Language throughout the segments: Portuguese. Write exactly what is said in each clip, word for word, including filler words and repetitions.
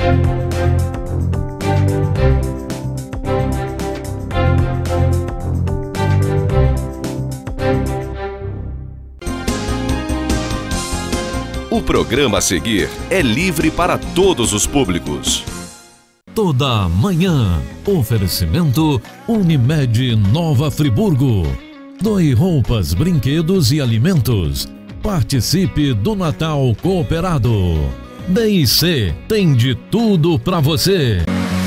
O programa a seguir é livre para todos os públicos. Toda manhã, oferecimento Unimed Nova Friburgo. Doe roupas, brinquedos e alimentos. Participe do Natal Cooperado. D I C tem de tudo para você.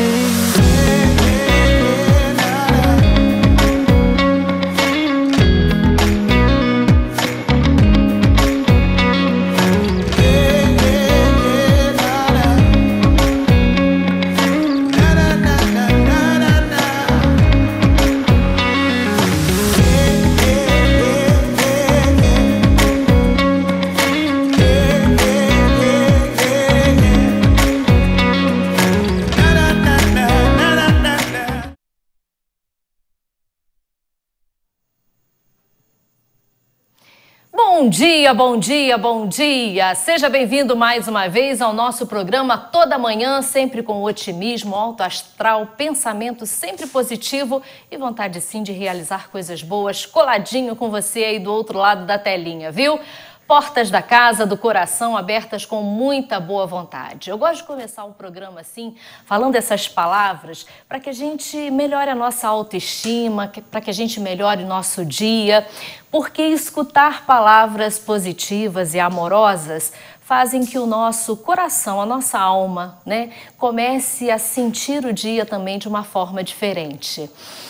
Bom dia, bom dia, bom dia! Seja bem-vindo mais uma vez ao nosso programa Toda Manhã, sempre com otimismo, alto astral, pensamento sempre positivo e vontade sim de realizar coisas boas, coladinho com você aí do outro lado da telinha, viu? Portas da casa, do coração abertas com muita boa vontade. Eu gosto de começar o programa assim, falando essas palavras, para que a gente melhore a nossa autoestima, para que a gente melhore o nosso dia, porque escutar palavras positivas e amorosas fazem que o nosso coração, a nossa alma, né, comece a sentir o dia também de uma forma diferente.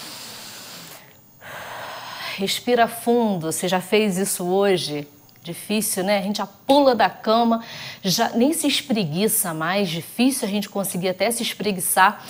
Respira fundo, você já fez isso hoje? Difícil, né? A gente já pula da cama, já nem se espreguiça mais, difícil a gente conseguir até se espreguiçar.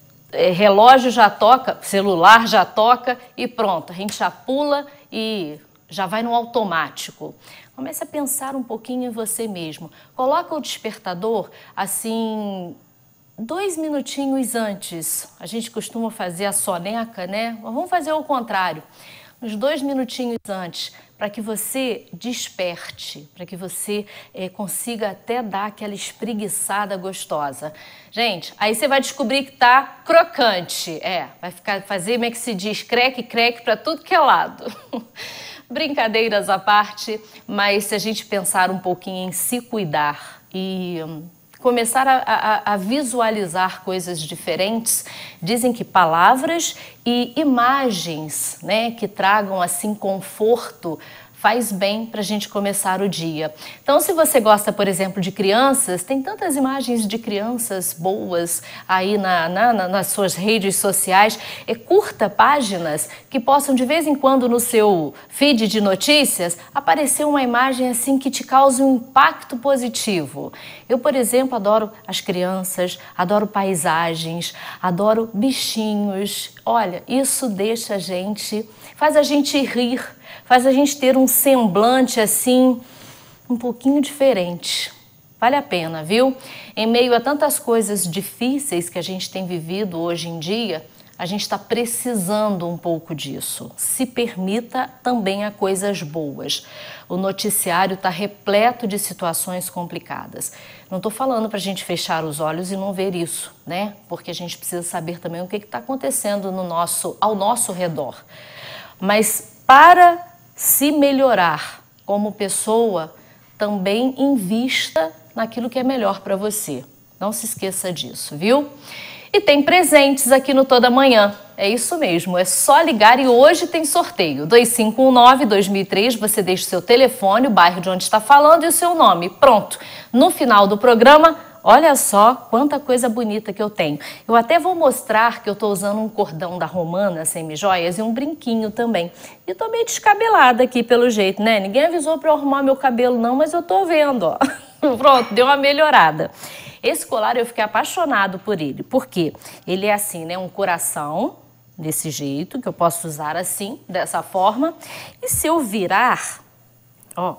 É, relógio já toca, celular já toca e pronto, a gente já pula e já vai no automático. Comece a pensar um pouquinho em você mesmo. Coloca o despertador assim, dois minutinhos antes. A gente costuma fazer a soneca, né? Mas vamos fazer o contrário. Uns dois minutinhos antes, para que você desperte, para que você é, consiga até dar aquela espreguiçada gostosa. Gente, aí você vai descobrir que tá crocante, é, vai ficar, fazer, como é que se diz, creque, creque para tudo que é lado. Brincadeiras à parte, mas se a gente pensar um pouquinho em se cuidar e hum, começar a, a, a visualizar coisas diferentes, dizem que palavras e imagens, né, que tragam assim conforto, faz bem para a gente começar o dia. Então, se você gosta, por exemplo, de crianças, tem tantas imagens de crianças boas aí na, na, na, nas suas redes sociais. É, curta páginas que possam, de vez em quando, no seu feed de notícias, aparecer uma imagem assim que te cause um impacto positivo. Eu, por exemplo, adoro as crianças, adoro paisagens, adoro bichinhos. Olha, isso deixa a gente, faz a gente rir, faz a gente ter um semblante assim, um pouquinho diferente. Vale a pena, viu? Em meio a tantas coisas difíceis que a gente tem vivido hoje em dia, a gente está precisando um pouco disso. Se permita também a coisas boas. O noticiário está repleto de situações complicadas. Não estou falando para a gente fechar os olhos e não ver isso, né? Porque a gente precisa saber também o que está acontecendo no nosso, ao nosso redor. Mas para se melhorar como pessoa, também invista naquilo que é melhor para você. Não se esqueça disso, viu? E tem presentes aqui no Toda Manhã. É isso mesmo, é só ligar e hoje tem sorteio. dois cinco um nove, dois mil e três, você deixa o seu telefone, o bairro de onde está falando e o seu nome. Pronto. No final do programa, olha só quanta coisa bonita que eu tenho. Eu até vou mostrar que eu estou usando um cordão da Romana semi-joias e um brinquinho também. E estou meio descabelada aqui pelo jeito, né? Ninguém avisou para eu arrumar meu cabelo não, mas eu estou vendo, ó. Pronto, deu uma melhorada. Esse colar eu fiquei apaixonado por ele. Por quê? Ele é assim, né? Um coração, desse jeito, que eu posso usar assim, dessa forma. E se eu virar, ó,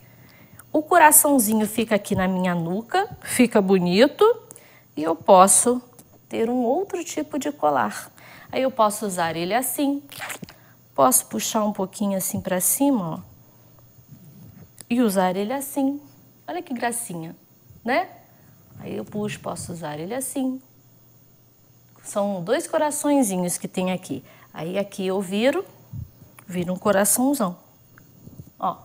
o coraçãozinho fica aqui na minha nuca, fica bonito. E eu posso ter um outro tipo de colar. Aí eu posso usar ele assim. Posso puxar um pouquinho assim pra cima, ó. E usar ele assim. Olha que gracinha, né? Aí eu puxo, posso usar ele assim. São dois coraçõezinhos que tem aqui. Aí aqui eu viro, viro um coraçãozão. Ó.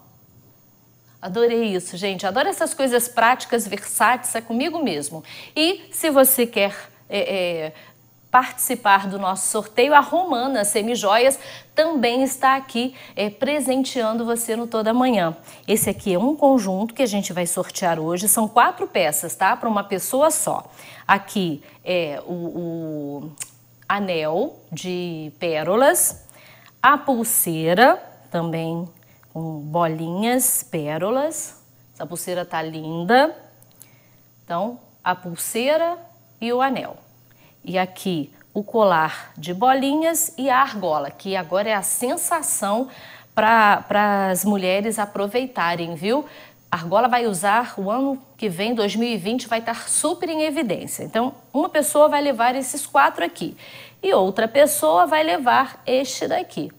Adorei isso, gente. Adoro essas coisas práticas, versáteis, é comigo mesmo. E se você quer é, é, participar do nosso sorteio, a Romana Semijoias também está aqui é, presenteando você no Toda Manhã. Esse aqui é um conjunto que a gente vai sortear hoje. São quatro peças, tá? Para uma pessoa só. Aqui é o, o anel de pérolas, a pulseira também com bolinhas, pérolas. Essa pulseira tá linda. Então, a pulseira e o anel. E aqui o colar de bolinhas e a argola, que agora é a sensação para as mulheres aproveitarem, viu? A argola vai usar o ano que vem, dois mil e vinte, vai estar super em evidência. Então, uma pessoa vai levar esses quatro aqui e outra pessoa vai levar este daqui.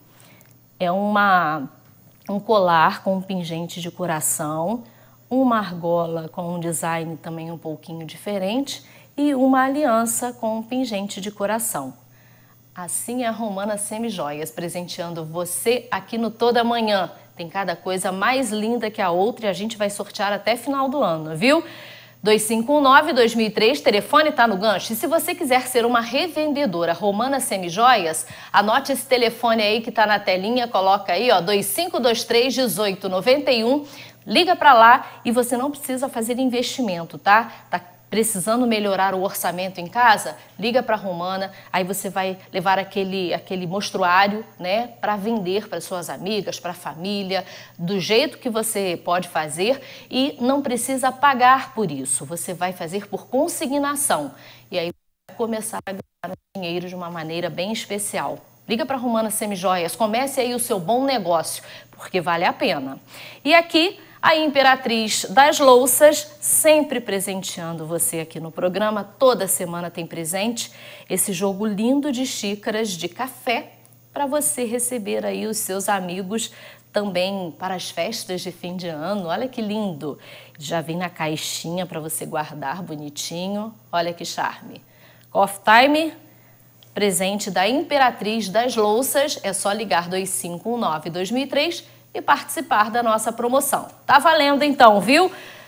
É uma... um colar com um pingente de coração, uma argola com um design também um pouquinho diferente e uma aliança com um pingente de coração. Assim é a Romana Semijoias, presenteando você aqui no Toda Manhã. Tem cada coisa mais linda que a outra e a gente vai sortear até final do ano, viu? dois cinco um nove, dois mil e três, telefone tá no gancho. E se você quiser ser uma revendedora Romana Semijoias, anote esse telefone aí que tá na telinha, coloca aí, ó, dois cinco dois três, um oito nove um, liga para lá e você não precisa fazer investimento, tá? Tá precisando melhorar o orçamento em casa? Liga para a Romana, aí você vai levar aquele, aquele mostruário, né, para vender para suas amigas, para a família, do jeito que você pode fazer e não precisa pagar por isso. Você vai fazer por consignação e aí vai começar a ganhar dinheiro de uma maneira bem especial. Liga para a Romana Semijoias, comece aí o seu bom negócio, porque vale a pena. E aqui a Imperatriz das Louças, sempre presenteando você aqui no programa. Toda semana tem presente. Esse jogo lindo de xícaras de café para você receber aí os seus amigos também para as festas de fim de ano. Olha que lindo. Já vem na caixinha para você guardar bonitinho. Olha que charme. Coffee Time, presente da Imperatriz das Louças. É só ligar dois cinco um nove, dois mil e três e participar da nossa promoção. Tá valendo então, viu?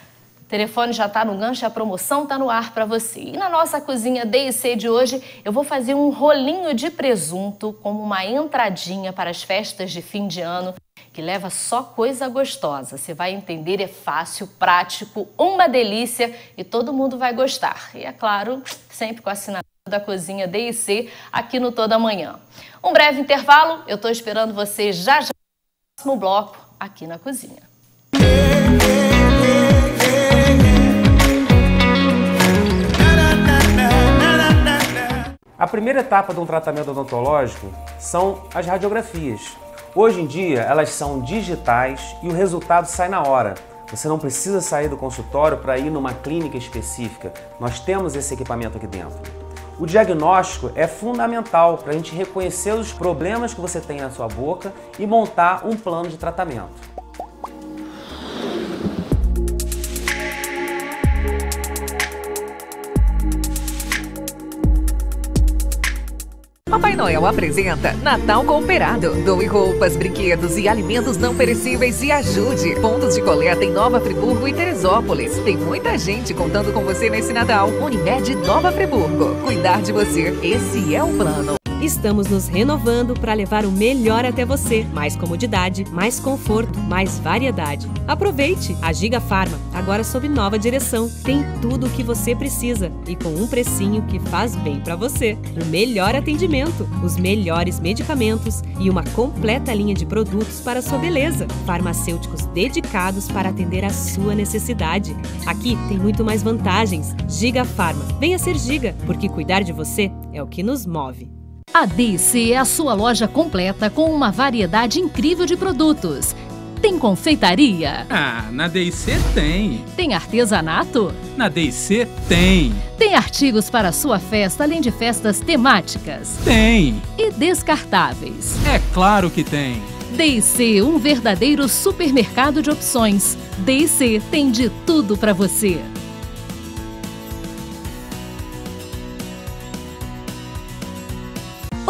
O telefone já tá no gancho, a promoção tá no ar para você. E na nossa cozinha D e C de hoje, eu vou fazer um rolinho de presunto como uma entradinha para as festas de fim de ano, que leva só coisa gostosa. Você vai entender, é fácil, prático, uma delícia e todo mundo vai gostar. E é claro, sempre com a assinatura da cozinha D e C aqui no Toda Manhã. Um breve intervalo, eu tô esperando você já já. No bloco aqui na cozinha. A primeira etapa de um tratamento odontológico são as radiografias. Hoje em dia elas são digitais e o resultado sai na hora. Você não precisa sair do consultório para ir numa clínica específica. Nós temos esse equipamento aqui dentro. O diagnóstico é fundamental para a gente reconhecer os problemas que você tem na sua boca e montar um plano de tratamento. Papai Noel apresenta Natal Cooperado. Doe roupas, brinquedos e alimentos não perecíveis e ajude. Pontos de coleta em Nova Friburgo e Teresópolis. Tem muita gente contando com você nesse Natal. Unimed Nova Friburgo. Cuidar de você, esse é o plano. Estamos nos renovando para levar o melhor até você. Mais comodidade, mais conforto, mais variedade. Aproveite! A Giga Farma, agora sob nova direção. Tem tudo o que você precisa e com um precinho que faz bem para você. O melhor atendimento, os melhores medicamentos e uma completa linha de produtos para a sua beleza. Farmacêuticos dedicados para atender a sua necessidade. Aqui tem muito mais vantagens. Giga Farma. Venha ser Giga, porque cuidar de você é o que nos move. A D e C é a sua loja completa com uma variedade incrível de produtos. Tem confeitaria? Ah, na D e C tem. Tem artesanato? Na D e C tem. Tem artigos para a sua festa, além de festas temáticas? Tem. E descartáveis? É claro que tem. D e C, um verdadeiro supermercado de opções. D e C tem de tudo para você.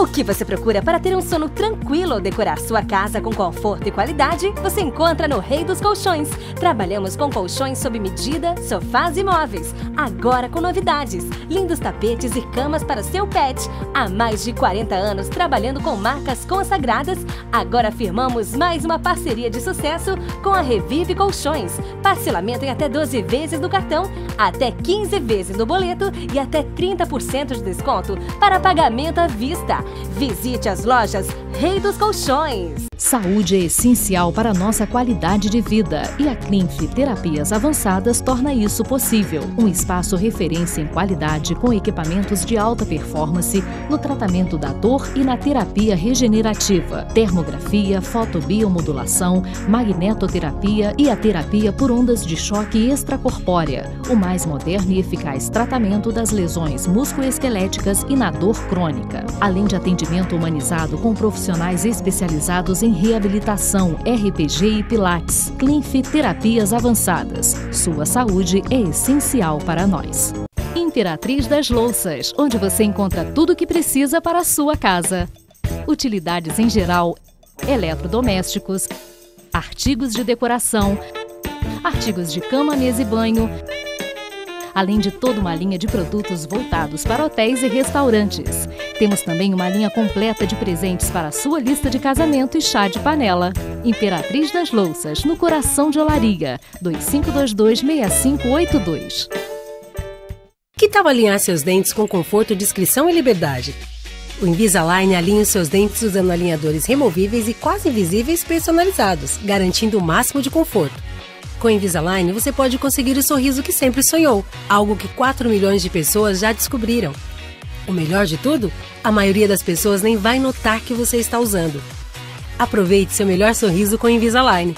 O que você procura para ter um sono tranquilo ou decorar sua casa com conforto e qualidade, você encontra no Rei dos Colchões. Trabalhamos com colchões sob medida, sofás e móveis. Agora com novidades, lindos tapetes e camas para seu pet. Há mais de quarenta anos trabalhando com marcas consagradas, agora firmamos mais uma parceria de sucesso com a Revive Colchões. Parcelamento em até doze vezes no cartão, até quinze vezes no boleto e até trinta por cento de desconto para pagamento à vista. Visite as lojas Rei dos Colchões. Saúde é essencial para a nossa qualidade de vida e a Clinf Terapias Avançadas torna isso possível. Um espaço referência em qualidade com equipamentos de alta performance no tratamento da dor e na terapia regenerativa, termografia, fotobiomodulação, magnetoterapia e a terapia por ondas de choque extracorpórea, o mais moderno e eficaz tratamento das lesões musculoesqueléticas e na dor crônica, além de atendimento humanizado com profissionais especializados em reabilitação, R P G e Pilates. Clinf Terapias Avançadas. Sua saúde é essencial para nós. Imperatriz das Louças, onde você encontra tudo o que precisa para a sua casa. Utilidades em geral, eletrodomésticos, artigos de decoração, artigos de cama, mesa e banho, além de toda uma linha de produtos voltados para hotéis e restaurantes. Temos também uma linha completa de presentes para a sua lista de casamento e chá de panela. Imperatriz das Louças, no coração de Olaria, dois cinco dois dois, seis cinco oito dois. Que tal alinhar seus dentes com conforto, discrição e liberdade? O Invisalign alinha os seus dentes usando alinhadores removíveis e quase invisíveis personalizados, garantindo o máximo de conforto. Com o Invisalign, você pode conseguir o sorriso que sempre sonhou, algo que quatro milhões de pessoas já descobriram. O melhor de tudo? A maioria das pessoas nem vai notar que você está usando. Aproveite seu melhor sorriso com o Invisalign.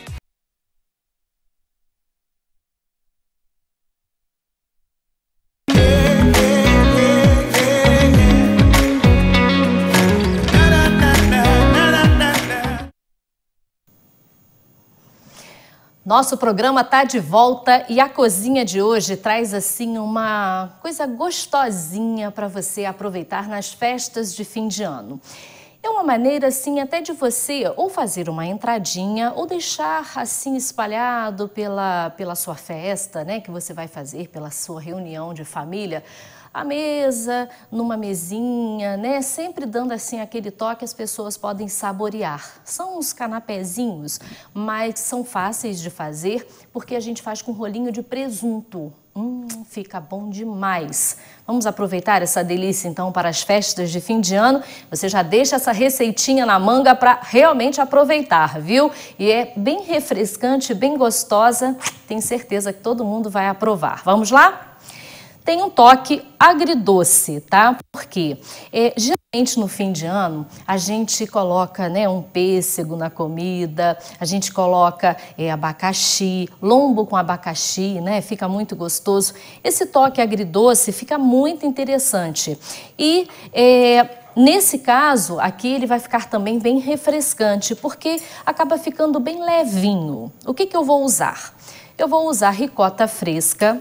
Nosso programa está de volta e a cozinha de hoje traz assim uma coisa gostosinha para você aproveitar nas festas de fim de ano. É uma maneira assim até de você ou fazer uma entradinha ou deixar assim espalhado pela, pela sua festa, né, que você vai fazer, pela sua reunião de família. A mesa, numa mesinha, né? Sempre dando assim aquele toque, as pessoas podem saborear. São uns canapézinhos, mas são fáceis de fazer porque a gente faz com rolinho de presunto. Hum, fica bom demais. Vamos aproveitar essa delícia então para as festas de fim de ano. Você já deixa essa receitinha na manga para realmente aproveitar, viu? E é bem refrescante, bem gostosa. Tenho certeza que todo mundo vai aprovar. Vamos lá? Tem um toque agridoce, tá? Porque é, geralmente no fim de ano a gente coloca, né, um pêssego na comida, a gente coloca é, abacaxi, lombo com abacaxi, né? Fica muito gostoso. Esse toque agridoce fica muito interessante. E é, nesse caso aqui ele vai ficar também bem refrescante, porque acaba ficando bem levinho. O que que eu vou usar? Eu vou usar ricota fresca.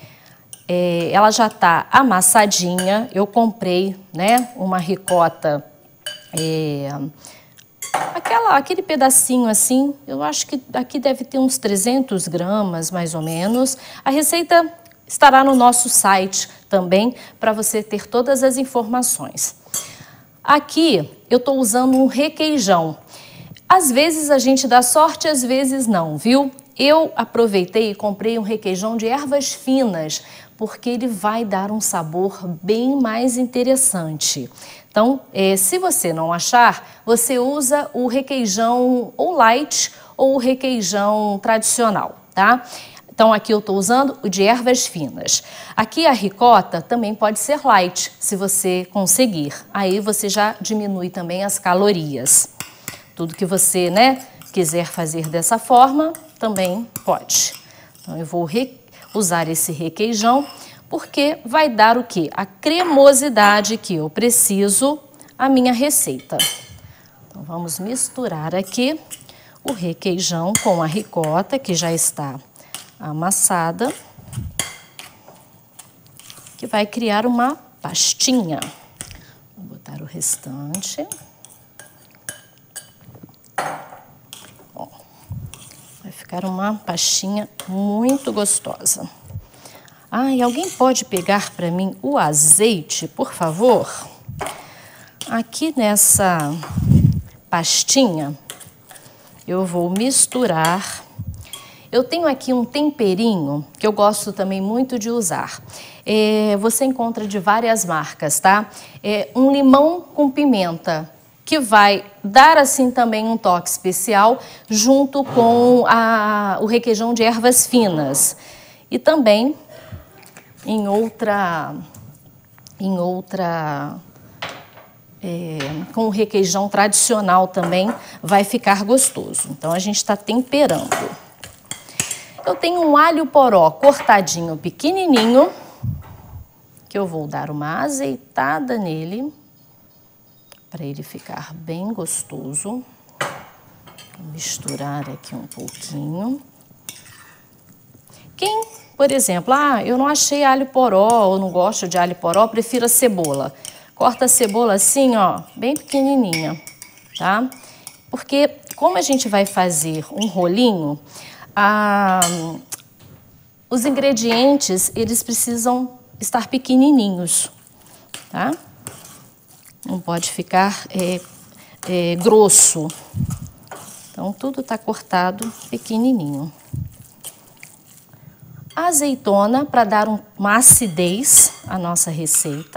É, ela já está amassadinha, eu comprei, né, uma ricota, é, aquela, aquele pedacinho assim, eu acho que aqui deve ter uns trezentos gramas mais ou menos. A receita estará no nosso site também, para você ter todas as informações. Aqui eu estou usando um requeijão. Às vezes a gente dá sorte, às vezes não, viu? Eu aproveitei e comprei um requeijão de ervas finas, porque ele vai dar um sabor bem mais interessante. Então, é, se você não achar, você usa o requeijão ou light ou o requeijão tradicional, tá? Então, aqui eu estou usando o de ervas finas. Aqui a ricota também pode ser light, se você conseguir. Aí você já diminui também as calorias. Tudo que você, né, quiser fazer dessa forma, também pode. Então, eu vou re usar esse requeijão, porque vai dar o quê? A cremosidade que eu preciso à minha receita. Então, vamos misturar aqui o requeijão com a ricota, que já está amassada, que vai criar uma pastinha. Vou botar o restante. Ó, vai ficar uma pastinha muito gostosa. Ah, e alguém pode pegar para mim o azeite, por favor? Aqui nessa pastinha, eu vou misturar. Eu tenho aqui um temperinho que eu gosto também muito de usar. É, você encontra de várias marcas, tá? É um limão com pimenta, que vai dar assim também um toque especial, junto com a, o requeijão de ervas finas. E também em outra, em outra, é, com o requeijão tradicional também vai ficar gostoso. Então a gente está temperando. Eu tenho um alho poró cortadinho pequenininho, que eu vou dar uma azeitada nele, para ele ficar bem gostoso. Vou misturar aqui um pouquinho. Quem, por exemplo, ah, eu não achei alho poró, ou não gosto de alho poró, prefiro a cebola. Corta a cebola assim, ó, bem pequenininha, tá? Porque como a gente vai fazer um rolinho, ah, os ingredientes, eles precisam estar pequenininhos, tá? Não pode ficar é, é, grosso. Então, tudo está cortado pequenininho. A azeitona, para dar um, uma acidez à nossa receita.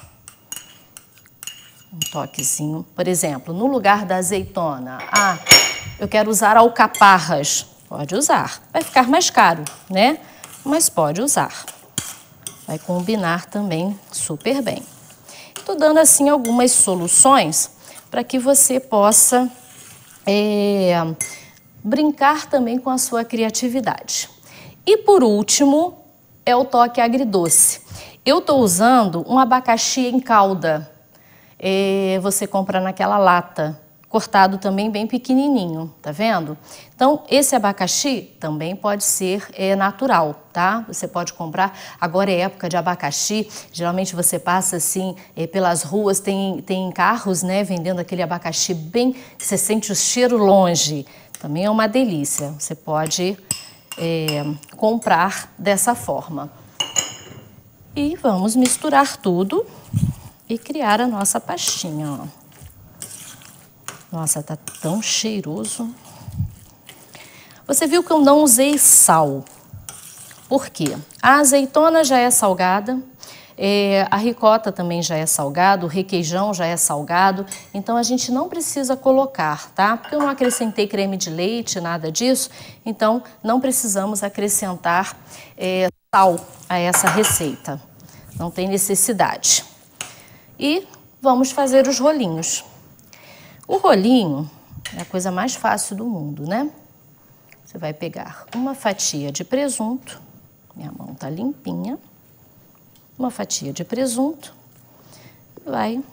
Um toquezinho. Por exemplo, no lugar da azeitona, ah, eu quero usar alcaparras. Pode usar. Vai ficar mais caro, né? Mas pode usar. Vai combinar também super bem. Estou dando assim algumas soluções para que você possa é, brincar também com a sua criatividade. E por último, é o toque agridoce. Eu estou usando um abacaxi em calda. É, você compra naquela lata, cortado também bem pequenininho, tá vendo? Então, esse abacaxi também pode ser é, natural, tá? Você pode comprar, agora é época de abacaxi, geralmente você passa assim é, pelas ruas, tem, tem carros, né, vendendo aquele abacaxi bem, que você sente o cheiro longe, também é uma delícia, você pode é, comprar dessa forma. E vamos misturar tudo e criar a nossa pastinha, ó. Nossa, tá tão cheiroso. Você viu que eu não usei sal. Por quê? A azeitona já é salgada, é, a ricota também já é salgado, o requeijão já é salgado, então a gente não precisa colocar, tá? Porque eu não acrescentei creme de leite, nada disso, então não precisamos acrescentar é, sal a essa receita. Não tem necessidade. E vamos fazer os rolinhos. O rolinho é a coisa mais fácil do mundo, né? Você vai pegar uma fatia de presunto, minha mão tá limpinha, uma fatia de presunto, vai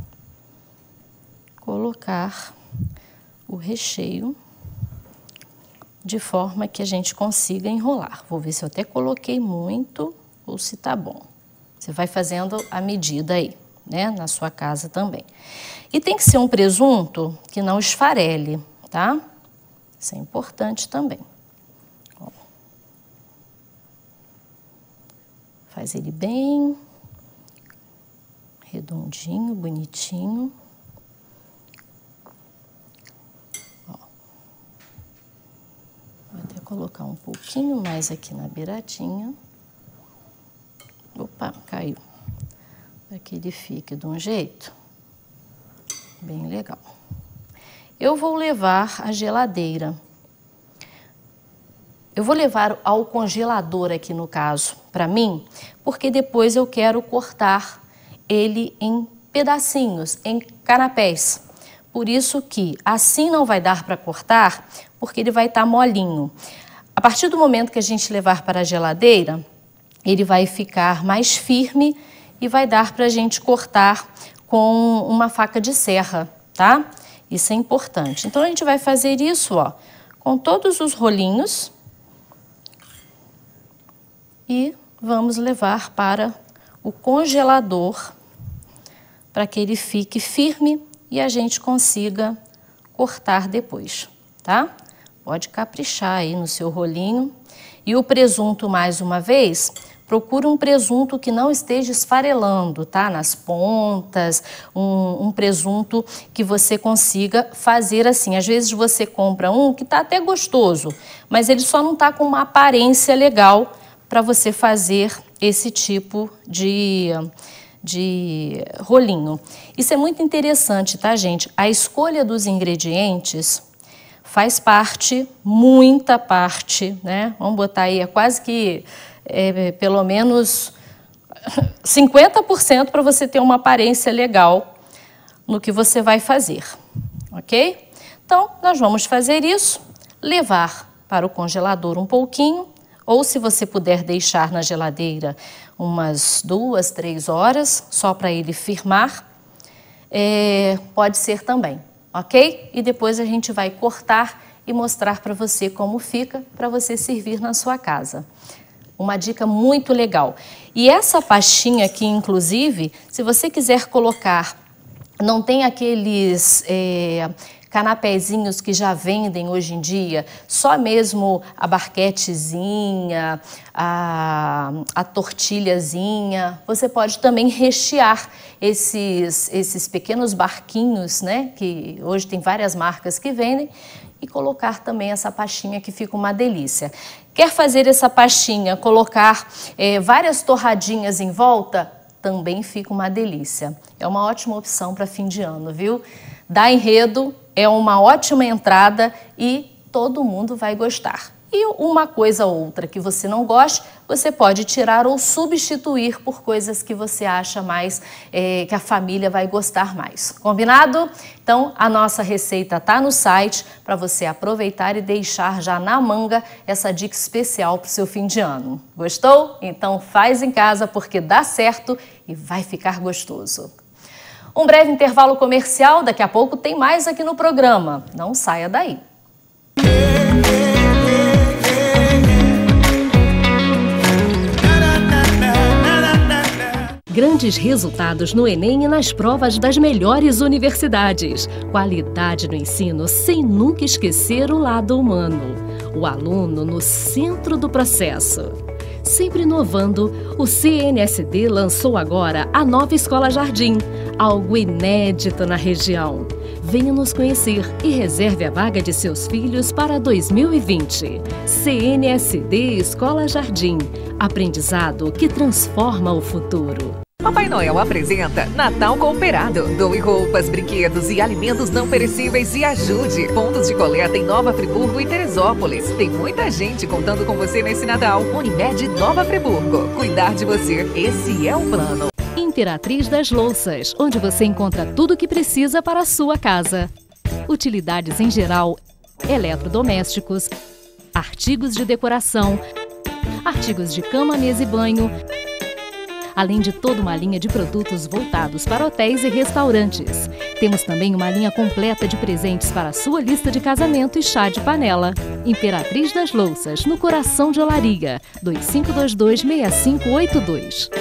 colocar o recheio de forma que a gente consiga enrolar. Vou ver se eu até coloquei muito ou se tá bom. Você vai fazendo a medida aí, né? Na sua casa também. E tem que ser um presunto que não esfarele, tá? Isso é importante também. Ó. Faz ele bem redondinho, bonitinho. Ó. Vou até colocar um pouquinho mais aqui na beiradinha. Opa, caiu. Para que ele fique de um jeito bem legal. Eu vou levar à geladeira. Eu vou levar ao congelador aqui no caso, para mim, porque depois eu quero cortar ele em pedacinhos, em canapés. Por isso que assim não vai dar para cortar, porque ele vai estar molinho. A partir do momento que a gente levar para a geladeira, ele vai ficar mais firme e vai dar para a gente cortar com uma faca de serra, tá? Isso é importante. Então, a gente vai fazer isso, ó, com todos os rolinhos e vamos levar para o congelador para que ele fique firme e a gente consiga cortar depois, tá? Pode caprichar aí no seu rolinho. E o presunto, mais uma vez, procura um presunto que não esteja esfarelando, tá? Nas pontas, um, um presunto que você consiga fazer assim. Às vezes você compra um que tá até gostoso, mas ele só não tá com uma aparência legal para você fazer esse tipo de, de rolinho. Isso é muito interessante, tá, gente? A escolha dos ingredientes faz parte, muita parte, né? Vamos botar aí, é quase que, é, pelo menos cinquenta por cento para você ter uma aparência legal no que você vai fazer, ok? Então, nós vamos fazer isso, levar para o congelador um pouquinho, ou se você puder deixar na geladeira umas duas, três horas, só para ele firmar, é, pode ser também. Ok? E depois a gente vai cortar e mostrar para você como fica, para você servir na sua casa. Uma dica muito legal. E essa pastinha aqui, inclusive, se você quiser colocar, não tem aqueles é, canapézinhos que já vendem hoje em dia, só mesmo a barquetezinha, a, a tortilhazinha, você pode também rechear esses, esses pequenos barquinhos, né, que hoje tem várias marcas que vendem, e colocar também essa pastinha que fica uma delícia. Quer fazer essa pastinha, colocar é, várias torradinhas em volta? Também fica uma delícia. É uma ótima opção para fim de ano, viu? Dá enredo, é uma ótima entrada e todo mundo vai gostar. E uma coisa ou outra que você não goste, você pode tirar ou substituir por coisas que você acha mais, é, que a família vai gostar mais. Combinado? Então, a nossa receita está no site para você aproveitar e deixar já na manga essa dica especial para o seu fim de ano. Gostou? Então faz em casa porque dá certo e vai ficar gostoso. Um breve intervalo comercial, daqui a pouco tem mais aqui no programa. Não saia daí. Grandes resultados no Enem e nas provas das melhores universidades. Qualidade no ensino sem nunca esquecer o lado humano. O aluno no centro do processo. Sempre inovando, o C N S D lançou agora a nova Escola Jardim, algo inédito na região. Venha nos conhecer e reserve a vaga de seus filhos para dois mil e vinte. C N S D Escola Jardim, aprendizado que transforma o futuro. Papai Noel apresenta Natal Cooperado. Doe roupas, brinquedos e alimentos não perecíveis e ajude. Pontos de coleta em Nova Friburgo e Teresópolis. Tem muita gente contando com você nesse Natal. Unimed Nova Friburgo. Cuidar de você, esse é o plano. Imperatriz das Louças, onde você encontra tudo o que precisa para a sua casa. Utilidades em geral, eletrodomésticos, artigos de decoração, artigos de cama, mesa e banho, além de toda uma linha de produtos voltados para hotéis e restaurantes. Temos também uma linha completa de presentes para a sua lista de casamento e chá de panela. Imperatriz das Louças, no coração de Olaria, dois cinco dois dois, seis cinco oito dois.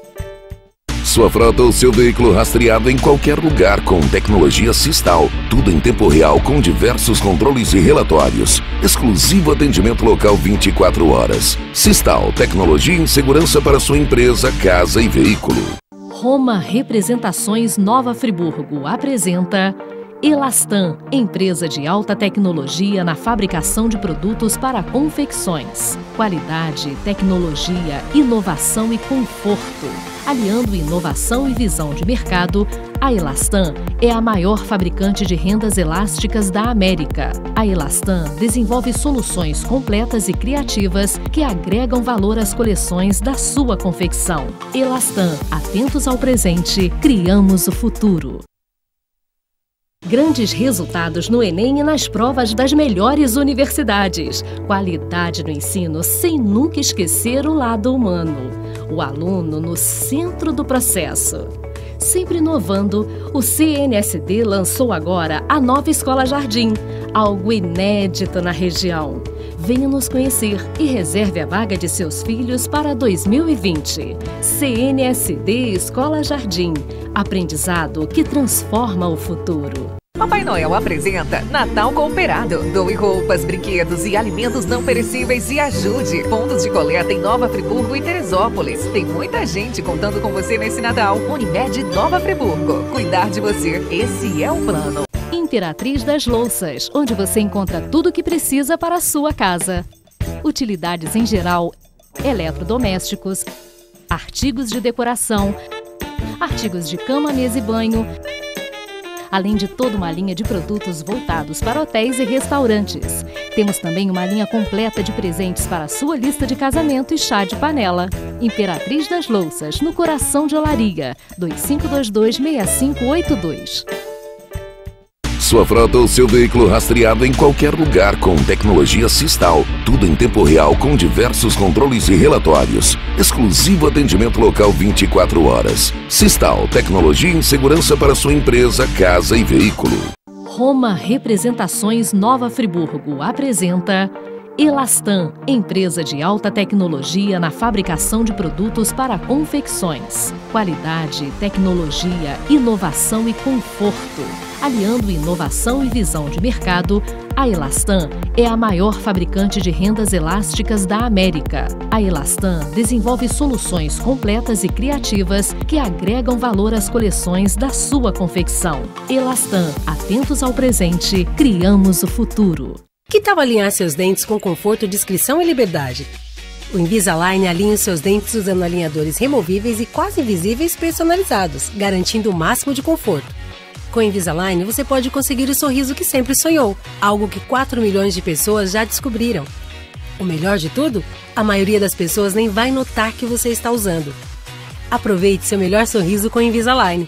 Sua frota ou seu veículo rastreado em qualquer lugar com tecnologia Sistal. Tudo em tempo real com diversos controles e relatórios. Exclusivo atendimento local vinte e quatro horas. Sistal, tecnologia em segurança para sua empresa, casa e veículo. Roma Representações Nova Friburgo apresenta Elastan, empresa de alta tecnologia na fabricação de produtos para confecções. Qualidade, tecnologia, inovação e conforto. Aliando inovação e visão de mercado, a Elastan é a maior fabricante de rendas elásticas da América. A Elastan desenvolve soluções completas e criativas que agregam valor às coleções da sua confecção. Elastan, atentos ao presente, criamos o futuro. Grandes resultados no Enem e nas provas das melhores universidades. Qualidade no ensino sem nunca esquecer o lado humano. O aluno no centro do processo. Sempre inovando, o C N S D lançou agora a nova Escola Jardim, algo inédito na região. Venha nos conhecer e reserve a vaga de seus filhos para dois mil e vinte. C N S D Escola Jardim. Aprendizado que transforma o futuro. Papai Noel apresenta Natal Cooperado. Doe roupas, brinquedos e alimentos não perecíveis e ajude. Pontos de coleta em Nova Friburgo e Teresópolis. Tem muita gente contando com você nesse Natal. Unimed Nova Friburgo. Cuidar de você, esse é o plano. Imperatriz das Louças, onde você encontra tudo o que precisa para a sua casa. Utilidades em geral, eletrodomésticos, artigos de decoração, artigos de cama, mesa e banho, além de toda uma linha de produtos voltados para hotéis e restaurantes. Temos também uma linha completa de presentes para a sua lista de casamento e chá de panela. Imperatriz das Louças, no coração de Olaria, dois cinco dois dois, seis cinco oito dois. Sua frota ou seu veículo rastreado em qualquer lugar com tecnologia Sistal. Tudo em tempo real com diversos controles e relatórios. Exclusivo atendimento local vinte e quatro horas. Sistal, tecnologia em segurança para sua empresa, casa e veículo. Roma Representações Nova Friburgo apresenta Elastan, empresa de alta tecnologia na fabricação de produtos para confecções. Qualidade, tecnologia, inovação e conforto. Aliando inovação e visão de mercado, a Elastan é a maior fabricante de rendas elásticas da América. A Elastan desenvolve soluções completas e criativas que agregam valor às coleções da sua confecção. Elastan, atentos ao presente, criamos o futuro. Que tal alinhar seus dentes com conforto, discrição e liberdade? O Invisalign alinha os seus dentes usando alinhadores removíveis e quase invisíveis personalizados, garantindo o máximo de conforto. Com o Invisalign, você pode conseguir o sorriso que sempre sonhou, algo que quatro milhões de pessoas já descobriram. O melhor de tudo? A maioria das pessoas nem vai notar que você está usando. Aproveite seu melhor sorriso com o Invisalign.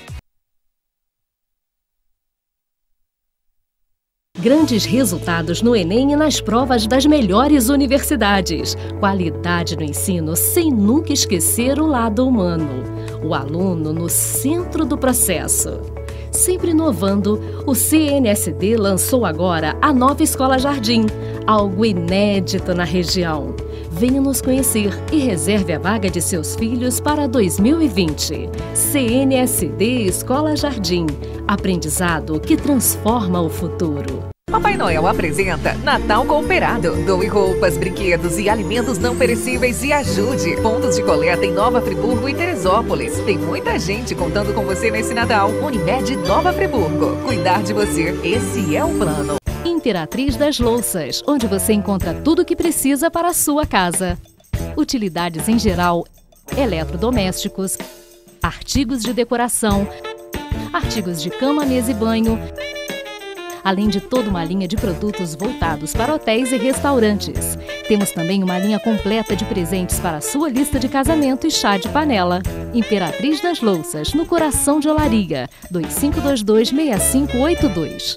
Grandes resultados no Enem e nas provas das melhores universidades. Qualidade no ensino sem nunca esquecer o lado humano. O aluno no centro do processo. Sempre inovando, o C N S D lançou agora a nova Escola Jardim, algo inédito na região. Venha nos conhecer e reserve a vaga de seus filhos para dois mil e vinte. C N S D Escola Jardim, aprendizado que transforma o futuro. Papai Noel apresenta Natal Cooperado. Doe roupas, brinquedos e alimentos não perecíveis e ajude. Pontos de coleta em Nova Friburgo e Teresópolis. Tem muita gente contando com você nesse Natal. Unimed Nova Friburgo. Cuidar de você, esse é o plano. Imperatriz das Louças, onde você encontra tudo o que precisa para a sua casa. Utilidades em geral, eletrodomésticos, artigos de decoração, artigos de cama, mesa e banho, além de toda uma linha de produtos voltados para hotéis e restaurantes. Temos também uma linha completa de presentes para a sua lista de casamento e chá de panela. Imperatriz das Louças, no coração de Olaria, dois cinco dois dois, seis cinco oito dois.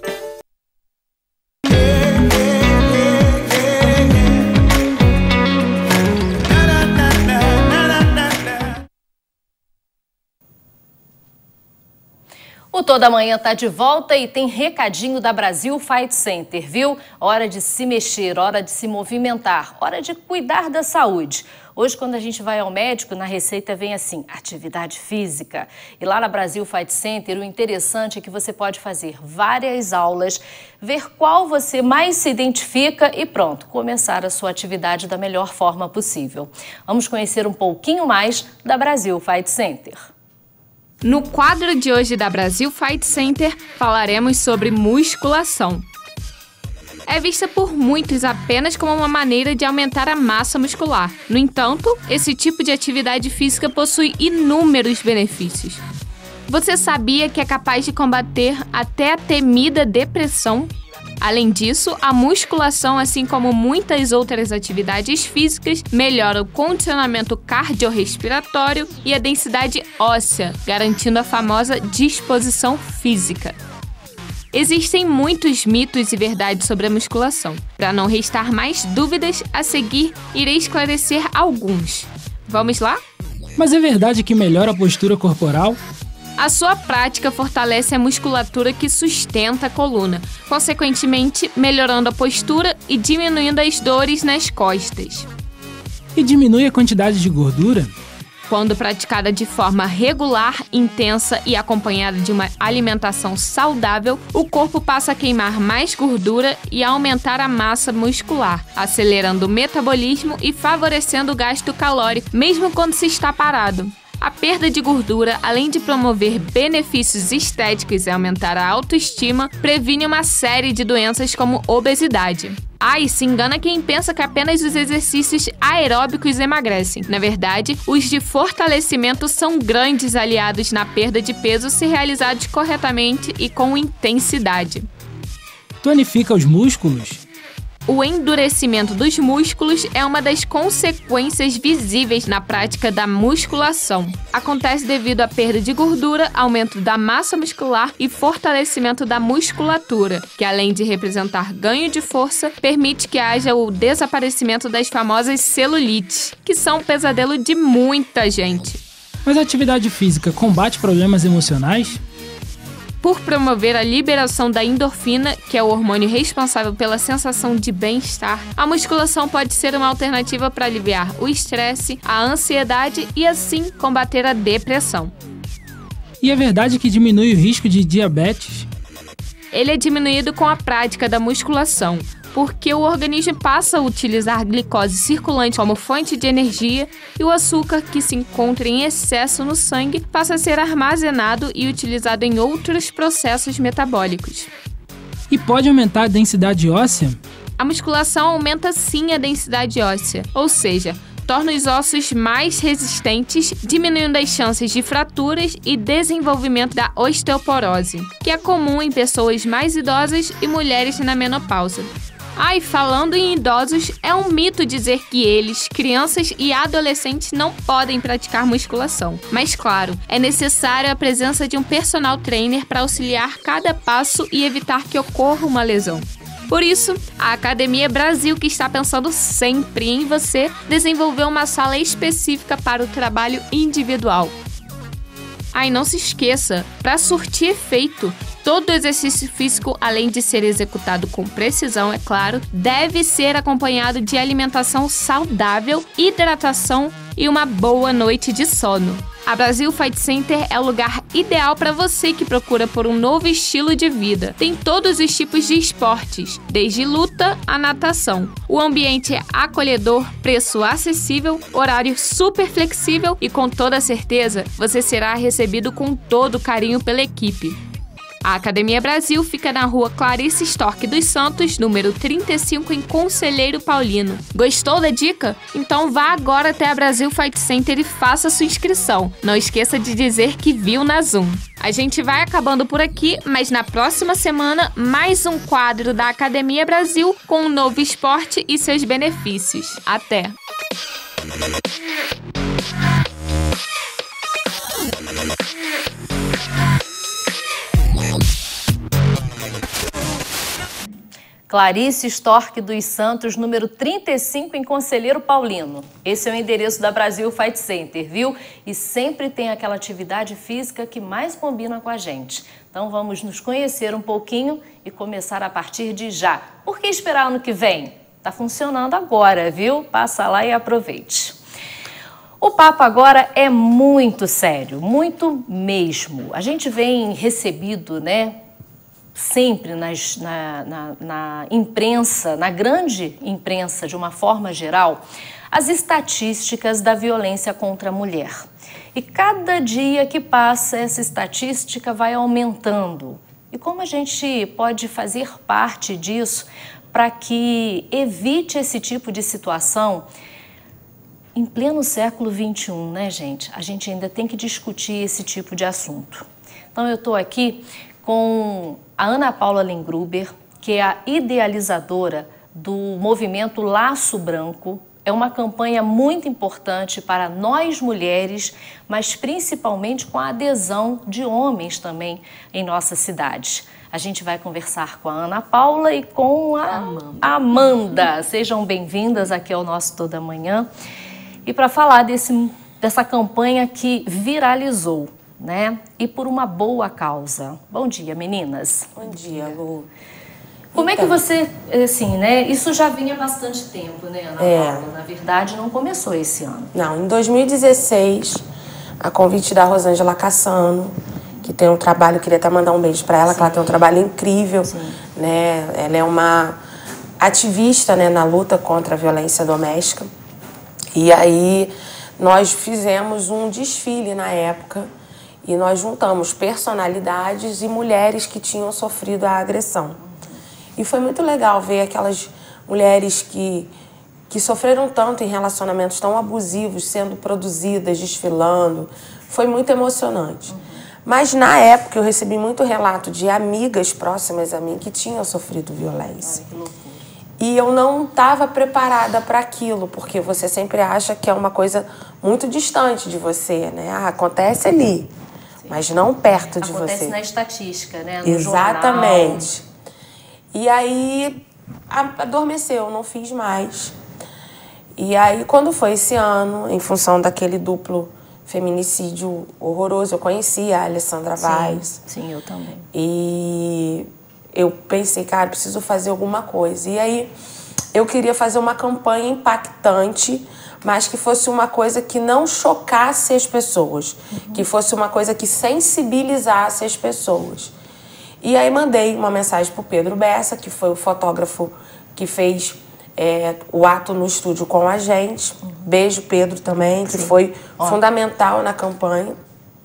O Toda Manhã tá de volta e tem recadinho da Brasil Fight Center, viu? Hora de se mexer, hora de se movimentar, hora de cuidar da saúde. Hoje, quando a gente vai ao médico, na receita vem assim, atividade física. E lá na Brasil Fight Center, o interessante é que você pode fazer várias aulas, ver qual você mais se identifica e pronto, começar a sua atividade da melhor forma possível. Vamos conhecer um pouquinho mais da Brasil Fight Center. No quadro de hoje da Brasil Fight Center, falaremos sobre musculação. É vista por muitos apenas como uma maneira de aumentar a massa muscular. No entanto, esse tipo de atividade física possui inúmeros benefícios. Você sabia que é capaz de combater até a temida depressão? Além disso, a musculação, assim como muitas outras atividades físicas, melhora o condicionamento cardiorrespiratório e a densidade óssea, garantindo a famosa disposição física. Existem muitos mitos e verdades sobre a musculação. Para não restar mais dúvidas, a seguir irei esclarecer alguns. Vamos lá? Mas é verdade que melhora a postura corporal? A sua prática fortalece a musculatura que sustenta a coluna, consequentemente melhorando a postura e diminuindo as dores nas costas. E diminui a quantidade de gordura? Quando praticada de forma regular, intensa e acompanhada de uma alimentação saudável, o corpo passa a queimar mais gordura e a aumentar a massa muscular, acelerando o metabolismo e favorecendo o gasto calórico, mesmo quando se está parado. A perda de gordura, além de promover benefícios estéticos e aumentar a autoestima, previne uma série de doenças como obesidade. Ai, se engana quem pensa que apenas os exercícios aeróbicos emagrecem. Na verdade, os de fortalecimento são grandes aliados na perda de peso se realizados corretamente e com intensidade. Tonifica os músculos? O endurecimento dos músculos é uma das consequências visíveis na prática da musculação. Acontece devido à perda de gordura, aumento da massa muscular e fortalecimento da musculatura, que além de representar ganho de força, permite que haja o desaparecimento das famosas celulites, que são um pesadelo de muita gente. Mas a atividade física combate problemas emocionais? Por promover a liberação da endorfina, que é o hormônio responsável pela sensação de bem-estar, a musculação pode ser uma alternativa para aliviar o estresse, a ansiedade e, assim, combater a depressão. E é verdade que diminui o risco de diabetes? Ele é diminuído com a prática da musculação, porque o organismo passa a utilizar glicose circulante como fonte de energia e o açúcar, que se encontra em excesso no sangue, passa a ser armazenado e utilizado em outros processos metabólicos. E pode aumentar a densidade óssea? A musculação aumenta sim a densidade óssea, ou seja, torna os ossos mais resistentes, diminuindo as chances de fraturas e desenvolvimento da osteoporose, que é comum em pessoas mais idosas e mulheres na menopausa. Ah, e falando em idosos, é um mito dizer que eles, crianças e adolescentes, não podem praticar musculação. Mas claro, é necessária a presença de um personal trainer para auxiliar cada passo e evitar que ocorra uma lesão. Por isso, a Academia Brasil, que está pensando sempre em você, desenvolveu uma sala específica para o trabalho individual. Ah, e não se esqueça, para surtir efeito, todo exercício físico, além de ser executado com precisão, é claro, deve ser acompanhado de alimentação saudável, hidratação e uma boa noite de sono. A Brasil Fight Center é o lugar ideal para você que procura por um novo estilo de vida. Tem todos os tipos de esportes, desde luta a natação. O ambiente é acolhedor, preço acessível, horário super flexível e com toda certeza você será recebido com todo carinho pela equipe. A Academia Brasil fica na rua Clarice Storck dos Santos, número trinta e cinco, em Conselheiro Paulino. Gostou da dica? Então vá agora até a Brasil Fight Center e faça sua inscrição. Não esqueça de dizer que viu na Zoom. A gente vai acabando por aqui, mas na próxima semana, mais um quadro da Academia Brasil com um novo esporte e seus benefícios. Até! Clarice Storck dos Santos, número trinta e cinco, em Conselheiro Paulino. Esse é o endereço da Brasil Fight Center, viu? E sempre tem aquela atividade física que mais combina com a gente. Então vamos nos conhecer um pouquinho e começar a partir de já. Por que esperar ano que vem? Tá funcionando agora, viu? Passa lá e aproveite. O papo agora é muito sério, muito mesmo. A gente vem recebido, né? Sempre nas, na, na, na imprensa, na grande imprensa de uma forma geral, as estatísticas da violência contra a mulher. E cada dia que passa, essa estatística vai aumentando. E como a gente pode fazer parte disso para que evite esse tipo de situação em pleno século vinte e um, né, gente? A gente ainda tem que discutir esse tipo de assunto. Então eu estou aqui com a Ana Paula Lengruber, que é a idealizadora do movimento Laço Branco. É uma campanha muito importante para nós mulheres, mas principalmente com a adesão de homens também em nossa cidade. A gente vai conversar com a Ana Paula e com a Amanda. Amanda. Sejam bem-vindas aqui ao nosso Toda Manhã. E para falar desse, dessa campanha que viralizou, né? E por uma boa causa. Bom dia, meninas. Bom dia, Lu. Como então, é que você, assim, né? Isso já vinha há bastante tempo, né, Ana é. Paula? Na verdade, não começou esse ano. Não, em dois mil e dezesseis, a convite da Rosângela Cassano, que tem um trabalho, eu queria até mandar um beijo para ela, Sim. que ela tem um trabalho incrível, Sim. né? Ela é uma ativista, né, na luta contra a violência doméstica. E aí nós fizemos um desfile na época e nós juntamos personalidades e mulheres que tinham sofrido a agressão. E foi muito legal ver aquelas mulheres que, que sofreram tanto em relacionamentos tão abusivos, sendo produzidas, desfilando. Foi muito emocionante. Uhum. Mas na época eu recebi muito relato de amigas próximas a mim que tinham sofrido violência. Ai, que loucura. E eu não estava preparada para aquilo, porque você sempre acha que é uma coisa muito distante de você, né? Ah, acontece ali, Sim. mas não perto de acontece você. Acontece na estatística, né? No Exatamente. Jornal. E aí adormeceu, não fiz mais. E aí quando foi esse ano, em função daquele duplo feminicídio horroroso, eu conheci a Alessandra Vaz. Sim, sim, eu também. E eu pensei, cara, preciso fazer alguma coisa. E aí eu queria fazer uma campanha impactante, mas que fosse uma coisa que não chocasse as pessoas, uhum. que fosse uma coisa que sensibilizasse as pessoas. E aí mandei uma mensagem para o Pedro Bessa, que foi o fotógrafo que fez é, o ato no estúdio com a gente. Uhum. Beijo, Pedro, também, que Sim. foi Ó. fundamental na campanha.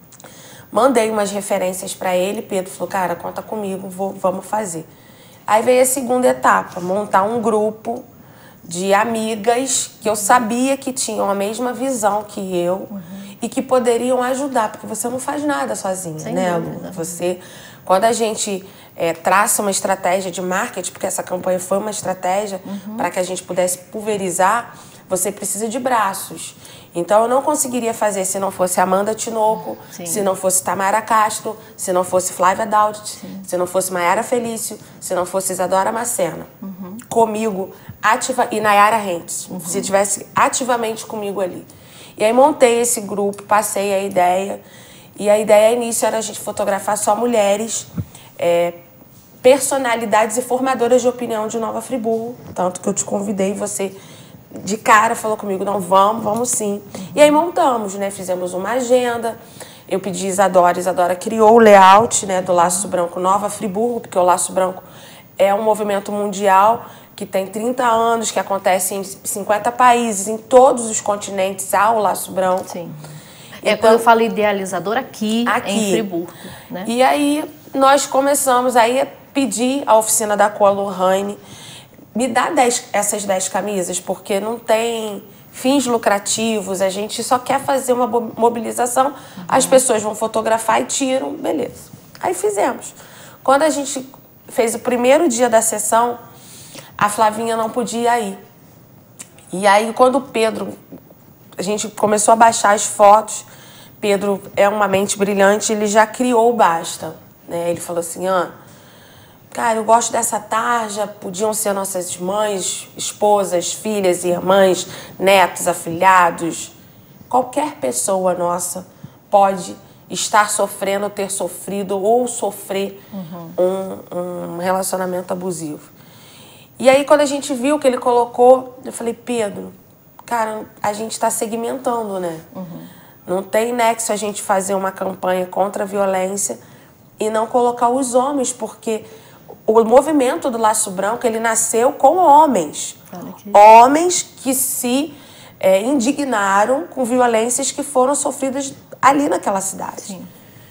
Mandei umas referências para ele, Pedro falou, cara, conta comigo, vou, vamos fazer. Aí veio a segunda etapa, montar um grupo de amigas que eu sabia que tinham a mesma visão que eu uhum. e que poderiam ajudar, porque você não faz nada sozinha, Sem né, Lu? Você, quando a gente é, traça uma estratégia de marketing, porque essa campanha foi uma estratégia uhum. para que a gente pudesse pulverizar, você precisa de braços. Então, eu não conseguiria fazer se não fosse Amanda Tinoco, Sim. se não fosse Tamara Castro, se não fosse Flávia Daut, se não fosse Maiara Felício, se não fosse Isadora Macena. Uhum. Comigo, ativa, e Nayara Rentes, uhum. se tivesse ativamente comigo ali. E aí, montei esse grupo, passei a ideia. E a ideia, início, era a gente fotografar só mulheres, é, personalidades e formadoras de opinião de Nova Friburgo. Tanto que eu te convidei, você... de cara falou comigo, não, vamos, vamos sim. E aí montamos, né? Fizemos uma agenda. Eu pedi Isadora, Isadora criou o layout, né, do Laço Branco Nova Friburgo, porque o Laço Branco é um movimento mundial que tem trinta anos, que acontece em cinquenta países, em todos os continentes há o Laço Branco. Sim. É então, quando eu falo idealizador aqui, aqui em Friburgo. Né? E aí nós começamos aí a pedir à oficina da Coa Lohane, me dá dez, essas dez camisas, porque não tem fins lucrativos, a gente só quer fazer uma mobilização, uhum. as pessoas vão fotografar e tiram, beleza. Aí fizemos. Quando a gente fez o primeiro dia da sessão, a Flavinha não podia ir. E aí, quando o Pedro, a gente começou a baixar as fotos, Pedro é uma mente brilhante, ele já criou o basta. Né? Ele falou assim, ah, cara, eu gosto dessa tarja, podiam ser nossas mães, esposas, filhas, irmãs, netos, afilhados. Qualquer pessoa nossa pode estar sofrendo, ter sofrido ou sofrer uhum. um, um relacionamento abusivo. E aí, quando a gente viu que ele colocou, eu falei, Pedro, cara, a gente está segmentando, né? Uhum. Não tem nexo a gente fazer uma campanha contra a violência e não colocar os homens, porque o movimento do Laço Branco, ele nasceu com homens. Que... Homens que se é, indignaram com violências que foram sofridas ali naquela cidade. Sim.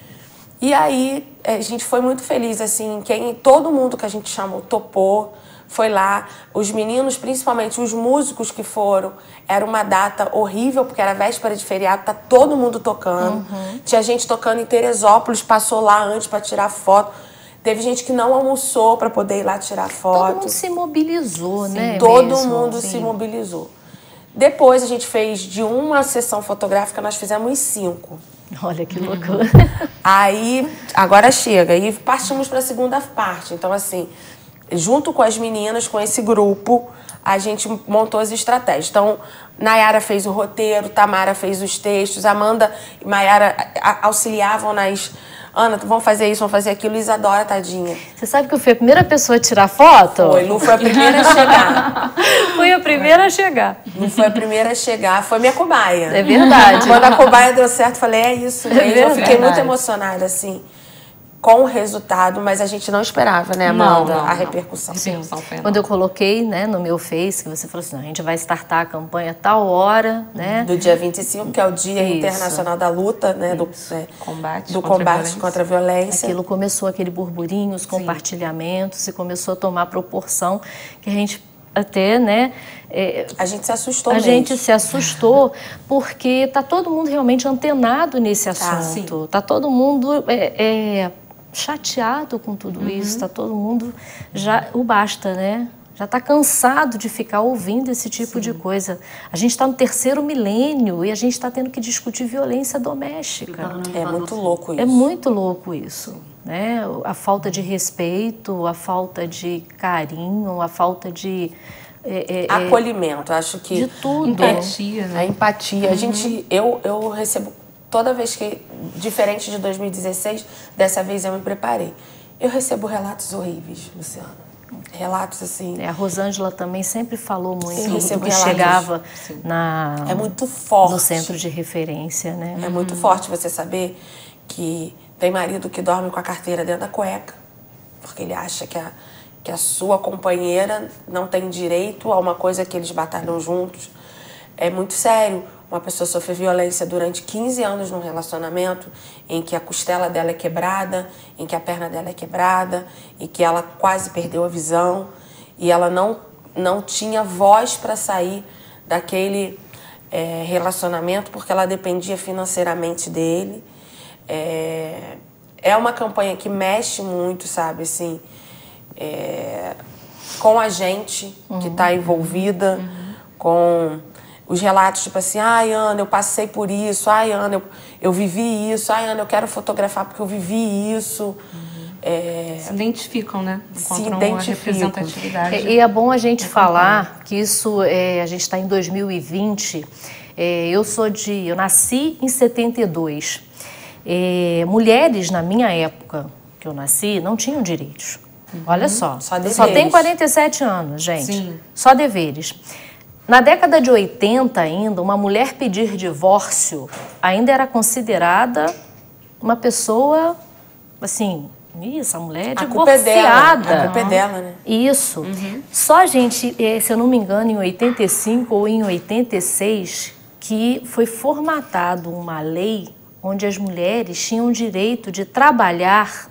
E aí, a gente foi muito feliz, assim, quem, todo mundo que a gente chamou topou, foi lá. Os meninos, principalmente os músicos que foram, era uma data horrível, porque era véspera de feriado, tá todo mundo tocando. Uhum. Tinha gente tocando em Teresópolis, passou lá antes para tirar foto. Teve gente que não almoçou para poder ir lá tirar foto. Todo mundo se mobilizou, Sim, né? Todo mesmo, mundo assim. se mobilizou. Depois a gente fez, de uma sessão fotográfica, nós fizemos cinco. Olha que loucura. Aí, agora chega. E partimos para a segunda parte. Então, assim, junto com as meninas, com esse grupo, a gente montou as estratégias. Então, Nayara fez o roteiro, Tamara fez os textos, Amanda e Maiara auxiliavam nas Ana, vamos fazer isso, vamos fazer aquilo. Isadora, tadinha. Você sabe que eu fui a primeira pessoa a tirar foto? Foi, Lu foi a primeira a chegar. Fui a primeira a chegar. Lu foi a primeira a chegar, foi minha cobaia. É verdade. Quando a cobaia deu certo, falei, é isso mesmo. É eu fiquei muito emocionada, assim, com o resultado, mas a gente não esperava, né, Amanda, não, não, a não. repercussão. Sim. Quando eu coloquei, né, no meu Face, que você falou assim, não, a gente vai startar a campanha tal hora, né? Do dia vinte e cinco, que é o Dia Isso. Internacional da Luta, né, do, é, combate, do contra, combate a contra a violência. Aquilo começou, aquele burburinho, os compartilhamentos, e começou a tomar proporção que a gente até, né... É, a gente se assustou A mesmo. gente se assustou porque tá todo mundo realmente antenado nesse assunto. Tá, tá todo mundo é, é, chateado com tudo uhum. isso. Tá todo mundo já... O basta, né? Já está cansado de ficar ouvindo esse tipo Sim. de coisa. A gente está no terceiro milênio e a gente está tendo que discutir violência doméstica. É muito louco isso. É muito louco isso. Né? A falta de respeito, a falta de carinho, a falta de... É, é, acolhimento, acho que... De tudo. Empatia, né? A empatia. Uhum. A gente, eu, eu recebo, toda vez que, diferente de dois mil e dezesseis, dessa vez eu me preparei. Eu recebo relatos horríveis, Luciana. Relatos assim... É, a Rosângela também sempre falou muito Sim, do que relatos. chegava na, é muito forte. no centro de referência, né? É muito forte você saber que tem marido que dorme com a carteira dentro da cueca, porque ele acha que a, que a sua companheira não tem direito a uma coisa que eles batalham juntos. É muito sério. Uma pessoa sofre violência durante quinze anos num relacionamento em que a costela dela é quebrada, em que a perna dela é quebrada, e que ela quase perdeu a visão, e ela não, não tinha voz para sair daquele é, relacionamento porque ela dependia financeiramente dele. É, é uma campanha que mexe muito, sabe, assim, é, com a gente uhum. que está envolvida, uhum. com os relatos tipo assim, ai, Ana, eu passei por isso, ai, Ana, eu, eu vivi isso, ai, Ana, eu quero fotografar porque eu vivi isso. Uhum. É, se identificam, né? Se identificam. E, e é bom a gente falar que isso, é, a gente está em dois mil e vinte, é, eu sou de, eu nasci em setenta e dois. É, mulheres, na minha época que eu nasci, não tinham direitos. Uhum. Olha só, só, só tenho quarenta e sete anos, gente. Sim. Só deveres. Na década de oitenta ainda, uma mulher pedir divórcio ainda era considerada uma pessoa, assim, essa mulher é divorciada. A culpa é dela, né? Isso. Uhum. Só, gente, se eu não me engano, em oitenta e cinco ou em oitenta e seis, que foi formatado uma lei onde as mulheres tinham o direito de trabalhar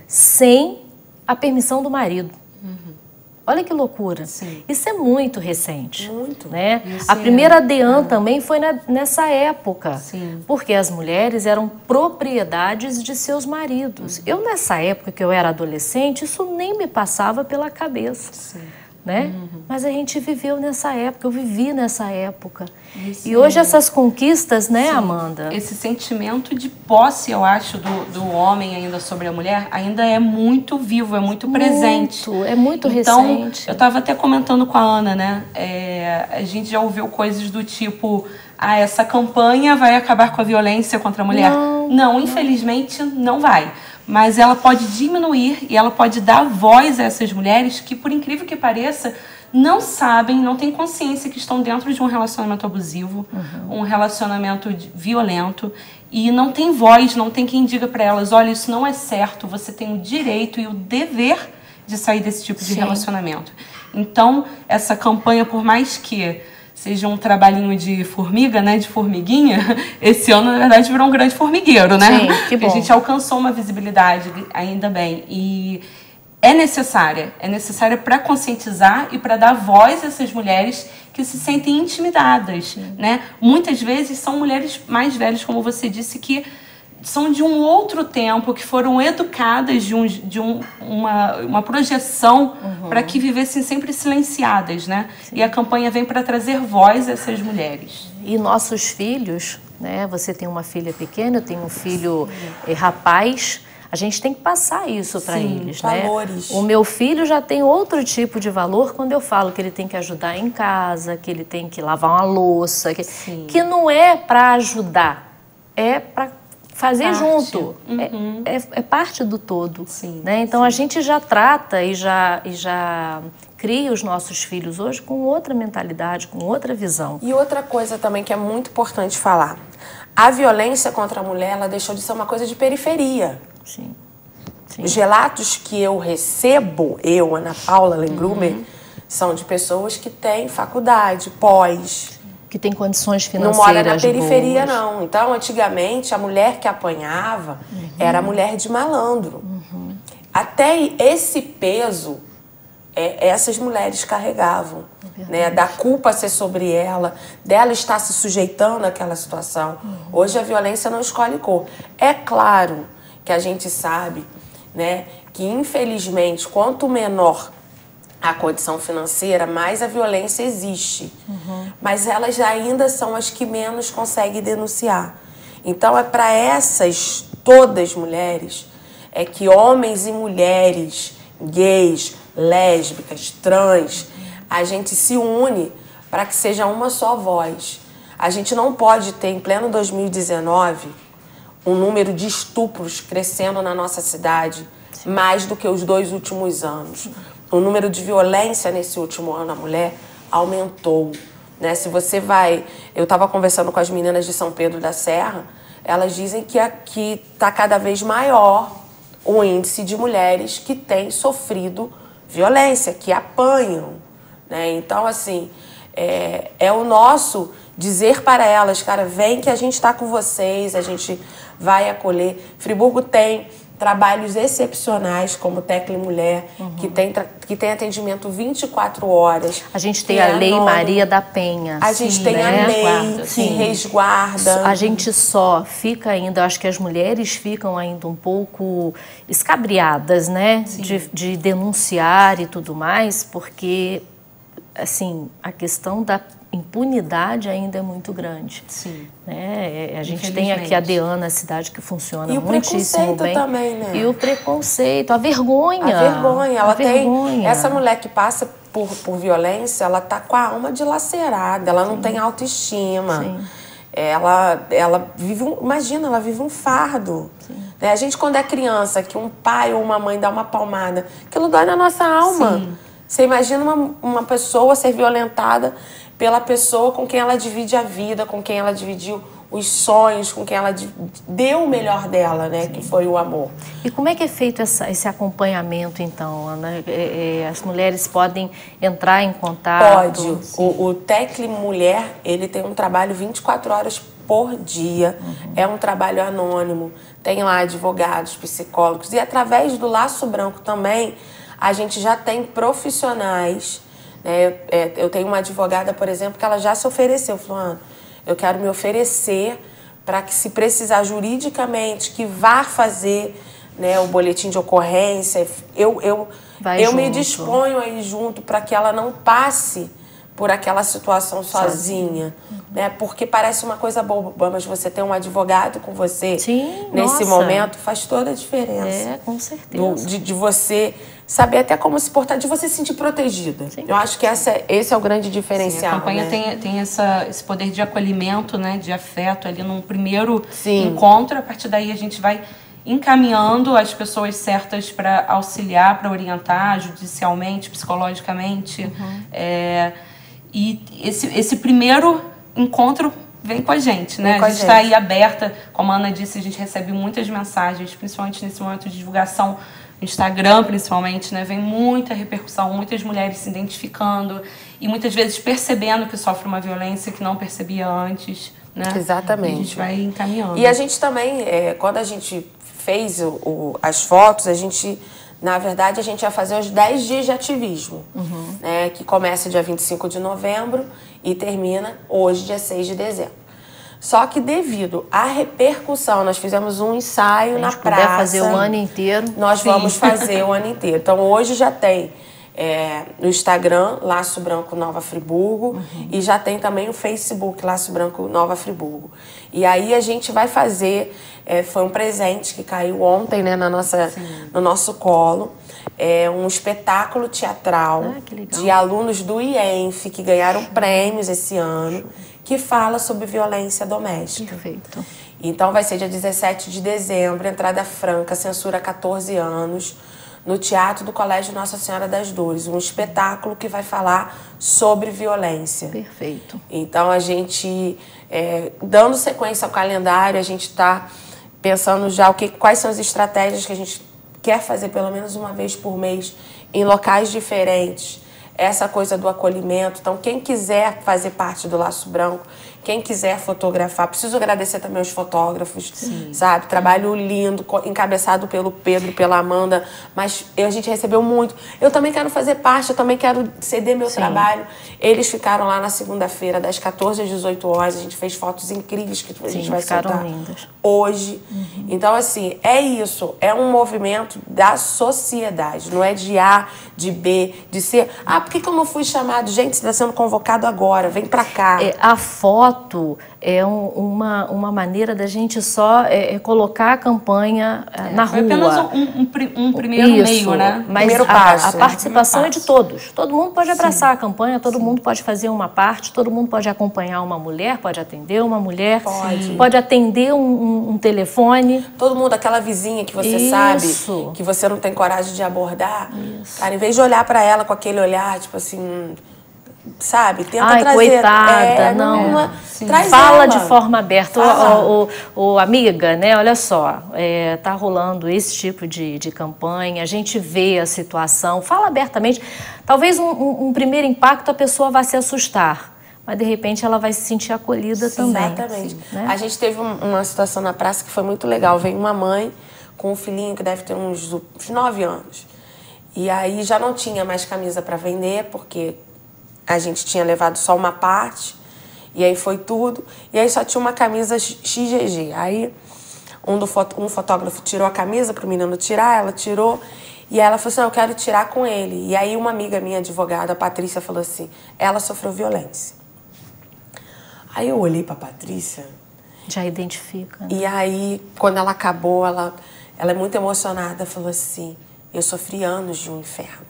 sem a permissão do marido. Uhum. Olha que loucura. Sim. Isso é muito recente. Muito. Né? A primeira é. DEAN também foi na, nessa época. Sim. Porque as mulheres eram propriedades de seus maridos. Uhum. Eu, nessa época que eu era adolescente, isso nem me passava pela cabeça. Sim. Né? Uhum. Mas a gente viveu nessa época, eu vivi nessa época. Isso e hoje é. essas conquistas, né, Sim. Amanda? Esse sentimento de posse, eu acho, do, do homem ainda sobre a mulher, ainda é muito vivo, é muito presente. Muito, é muito então, recente. Eu estava até comentando com a Ana, né? É, a gente já ouviu coisas do tipo, ah, essa campanha vai acabar com a violência contra a mulher. Não, não, não. Infelizmente não vai. Mas ela pode diminuir e ela pode dar voz a essas mulheres que, por incrível que pareça, não sabem, não têm consciência que estão dentro de um relacionamento abusivo, uhum. um relacionamento violento, e não tem voz, não tem quem diga para elas, olha, isso não é certo, você tem o direito e o dever de sair desse tipo de Sim. relacionamento. Então, essa campanha, por mais que seja um trabalhinho de formiga, né, de formiguinha, esse ano, na verdade, virou um grande formigueiro, né? Sim, que bom. A gente alcançou uma visibilidade, ainda bem, e é necessária, é necessária para conscientizar e para dar voz a essas mulheres que se sentem intimidadas, né? Muitas vezes são mulheres mais velhas, como você disse, que são de um outro tempo, que foram educadas de, um, de um, uma, uma projeção uhum. para que vivessem sempre silenciadas, né? Sim. E a campanha vem para trazer voz a essas mulheres. E nossos filhos, né? Você tem uma filha pequena, eu tenho um filho eh, rapaz, a gente tem que passar isso para eles, valores. Né? O meu filho já tem outro tipo de valor quando eu falo que ele tem que ajudar em casa, que ele tem que lavar uma louça, que, que não é para ajudar, é para fazer parte. junto. Uhum. É, é, é parte do todo. Sim, né? Então sim. a gente já trata e já, e já cria os nossos filhos hoje com outra mentalidade, com outra visão. E outra coisa também que é muito importante falar. A violência contra a mulher, ela deixou de ser uma coisa de periferia. Sim. Sim. Os relatos que eu recebo, eu, Ana Paula Lengrumer, uhum. são de pessoas que têm faculdade, pós. Que tem condições financeiras não mora na periferia, boas. não. Então, antigamente, a mulher que apanhava uhum. era a mulher de malandro. Uhum. Até esse peso, é, essas mulheres carregavam. É né? Da culpa ser sobre ela, dela estar se sujeitando àquela situação. Uhum. Hoje, a violência não escolhe cor. É claro que a gente sabe, né, que, infelizmente, quanto menor a condição financeira, mais a violência existe. Uhum. Mas elas ainda são as que menos conseguem denunciar. Então, é para essas todas mulheres, é que homens e mulheres, gays, lésbicas, trans, a gente se une para que seja uma só voz. A gente não pode ter, em pleno dois mil e dezenove, um número de estupros crescendo na nossa cidade Sim. mais do que os dois últimos anos. O número de violência nesse último ano, a mulher, aumentou. Né? Se você vai... Eu estava conversando com as meninas de São Pedro da Serra, elas dizem que aqui está cada vez maior o índice de mulheres que têm sofrido violência, que apanham. Né? Então, assim, é, é o nosso dizer para elas, cara, vem que a gente está com vocês, a gente vai acolher. Friburgo tem trabalhos excepcionais, como Tecla Mulher, uhum. que, tem, que tem atendimento vinte e quatro horas. A gente tem a é Lei anônimo. Maria da Penha. A gente Sim, tem né? a lei Guarda. que Sim. resguarda. A gente só fica ainda, acho que as mulheres ficam ainda um pouco escabriadas, né? De, de denunciar e tudo mais, porque, assim, a questão da impunidade ainda é muito grande. Sim. Né? A gente tem aqui a Deana, a cidade que funciona e muitíssimo bem. E o preconceito também, né? E o preconceito, a vergonha. A vergonha. Ela a tem... vergonha. Essa mulher que passa por, por violência, ela tá com a alma dilacerada, ela Sim. não tem autoestima. Sim. Ela, ela vive um... Imagina, ela vive um fardo. Né? A gente, quando é criança, que um pai ou uma mãe dá uma palmada, aquilo dói na nossa alma. Sim. Você imagina uma, uma pessoa ser violentada pela pessoa com quem ela divide a vida, com quem ela dividiu os sonhos, com quem ela deu o melhor dela, né? Sim. Que foi o amor. E como é que é feito essa, esse acompanhamento, então, Ana? É, é, as mulheres podem entrar em contato? Pode. O, o Tecla Mulher, ele tem um trabalho vinte e quatro horas por dia. Uhum. É um trabalho anônimo. Tem lá advogados, psicólogos. E através do Laço Branco também, a gente já tem profissionais. Né? Eu tenho uma advogada, por exemplo, que ela já se ofereceu, falou, Ana, eu quero me oferecer para que, se precisar juridicamente, que vá fazer, né, o boletim de ocorrência, eu, eu, eu me disponho a ir junto para que ela não passe por aquela situação sozinha, uhum. né? Porque parece uma coisa boba, mas você ter um advogado com você Sim, nesse nossa. momento faz toda a diferença. É, com certeza. Do, de, de você saber até como se portar, de você se sentir protegida. Sim. Eu acho que essa, esse é o grande diferencial. Sim, a campanha né? tem, tem essa, esse poder de acolhimento, né, de afeto ali num primeiro Sim. encontro. A partir daí a gente vai encaminhando as pessoas certas para auxiliar, para orientar judicialmente, psicologicamente. Uhum. É, e esse, esse primeiro encontro vem com a gente, né? Vem com a gente está aí aberta, como a Ana disse, a gente recebe muitas mensagens, principalmente nesse momento de divulgação no Instagram, principalmente, né? Vem muita repercussão, muitas mulheres se identificando e muitas vezes percebendo que sofre uma violência que não percebia antes, né? Exatamente. E a gente vai encaminhando. E a gente também, é, quando a gente fez o, o, as fotos, a gente... Na verdade, a gente ia fazer os dez dias de ativismo, uhum. né, que começa dia vinte e cinco de novembro e termina hoje, dia seis de dezembro. Só que devido à repercussão, nós fizemos um ensaio na praça. Se puder fazer o ano inteiro. Nós Sim. vamos fazer o ano inteiro. Então, hoje já tem é, no Instagram, Laço Branco Nova Friburgo, uhum. e já tem também o Facebook, Laço Branco Nova Friburgo. E aí a gente vai fazer... É, foi um presente que caiu ontem, né, na nossa, no nosso colo. É um espetáculo teatral ah, de alunos do I E N F, que ganharam prêmios esse ano, que fala sobre violência doméstica. Perfeito. Então vai ser dia dezessete de dezembro, entrada franca, censura quatorze anos, no Teatro do Colégio Nossa Senhora das Dores, um espetáculo que vai falar sobre violência. Perfeito. Então a gente, é, dando sequência ao calendário, a gente está pensando já o que, quais são as estratégias que a gente quer fazer pelo menos uma vez por mês em locais diferentes. Essa coisa do acolhimento. Então, quem quiser fazer parte do Laço Branco, quem quiser fotografar, preciso agradecer também aos fotógrafos, Sim. sabe? Trabalho lindo, encabeçado pelo Pedro, pela Amanda, mas a gente recebeu muito. Eu também quero fazer parte, eu também quero ceder meu Sim. trabalho. Eles ficaram lá na segunda-feira, das quatorze às dezoito horas, a gente fez fotos incríveis que a gente Sim, vai soltar lindas. hoje. Uhum. Então, assim, é isso, é um movimento da sociedade, não é de A, de B, de C. Ah, por que, que eu não fui chamado? Gente, você está sendo convocado agora, vem pra cá. É, a foto é um, uma, uma maneira da gente só é, é colocar a campanha é, na foi rua. Foi apenas um, um, um primeiro Isso, meio, né? Mas primeiro a, passo, a participação né? é de todos. Todo mundo pode abraçar Sim. a campanha, todo Sim. mundo pode fazer uma parte, todo mundo pode acompanhar uma mulher, pode atender uma mulher, pode, pode atender um, um, um telefone. Todo mundo, aquela vizinha que você Isso. sabe que você não tem coragem de abordar. Isso. Cara, em vez de olhar pra ela com aquele olhar, tipo assim... Sabe? Tenta Ai, trazer. coitada, é, não. Uma, traz Fala ela. de forma aberta. O, o, o, amiga, né? Olha só, é, tá rolando esse tipo de, de campanha, a gente vê a situação, fala abertamente. Talvez um, um, um primeiro impacto a pessoa vai se assustar, mas de repente ela vai se sentir acolhida Sim, também. Exatamente. Sim, né? A gente teve um, uma situação na praça que foi muito legal. Veio uma mãe com um filhinho que deve ter uns, uns nove anos. E aí já não tinha mais camisa para vender, porque a gente tinha levado só uma parte, e aí foi tudo. E aí só tinha uma camisa X G G. Aí um, do foto, um fotógrafo tirou a camisa para o menino tirar, ela tirou, e aí ela falou assim, eu quero tirar com ele. E aí uma amiga minha, advogada, a Patrícia, falou assim, ela sofreu violência. Aí eu olhei para a Patrícia... Já identifica. Né? E aí, quando ela acabou, ela, ela é muito emocionada, falou assim, eu sofri anos de um inferno.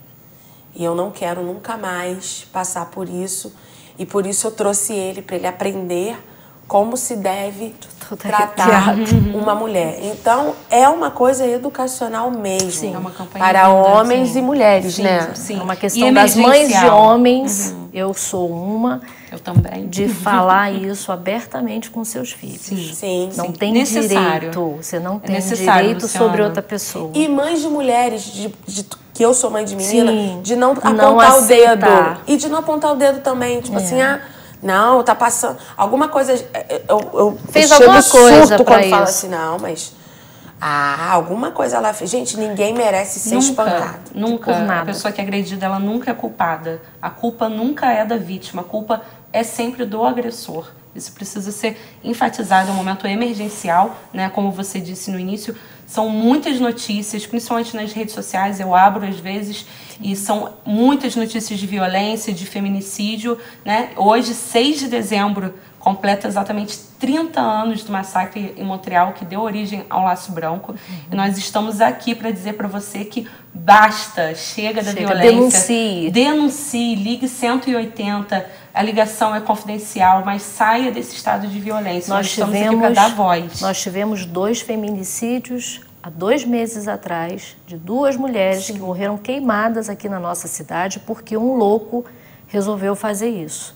E eu não quero nunca mais passar por isso. E por isso eu trouxe ele, para ele aprender como se deve tratar uma mulher. Então, é uma coisa educacional mesmo. Sim, é uma campanha para linda, homens sim. e mulheres, sim, né? Sim. É uma questão das mães de homens, uhum. eu sou uma, eu também. de falar isso abertamente com seus filhos. Sim, sim. Não sim. tem necessário. direito, você não tem é direito Luciana. sobre outra pessoa. E mães de mulheres, de, de, que eu sou mãe de menina, sim. de não apontar não o dedo. aceitar. E de não apontar o dedo também, tipo é. assim, ah... Não, tá passando... Alguma coisa... Eu, eu fez eu alguma coisa surto quando isso. fala assim, não, mas... Ah, alguma coisa ela fez. Gente, ninguém merece ser nunca, espancado. Nunca. A pessoa que é agredida, ela nunca é culpada. A culpa nunca é da vítima. A culpa é sempre do agressor. Isso precisa ser enfatizado. É um momento emergencial, né? Como você disse no início, são muitas notícias, principalmente nas redes sociais, eu abro às vezes, e são muitas notícias de violência, de feminicídio, né? Hoje, seis de dezembro, completa exatamente trinta anos do massacre em Montreal, que deu origem ao Laço Branco. Uhum. E nós estamos aqui para dizer para você que basta, chega da chega, violência. Denuncie. Denuncie, ligue cento e oitenta, a ligação é confidencial, mas saia desse estado de violência. Nós, nós estamos tivemos, aqui para dar voz. Nós tivemos dois feminicídios há dois meses atrás, de duas mulheres Sim. que morreram queimadas aqui na nossa cidade porque um louco resolveu fazer isso.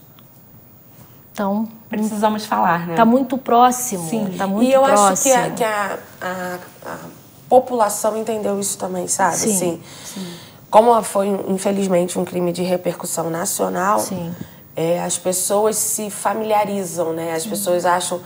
Então, precisamos falar, né? Está muito próximo. Sim. Tá muito e eu próximo. acho que, a, que a, a, a população entendeu isso também, sabe? Sim. Assim, Sim. Como foi, infelizmente, um crime de repercussão nacional, Sim. É, as pessoas se familiarizam, né? As Sim. pessoas acham...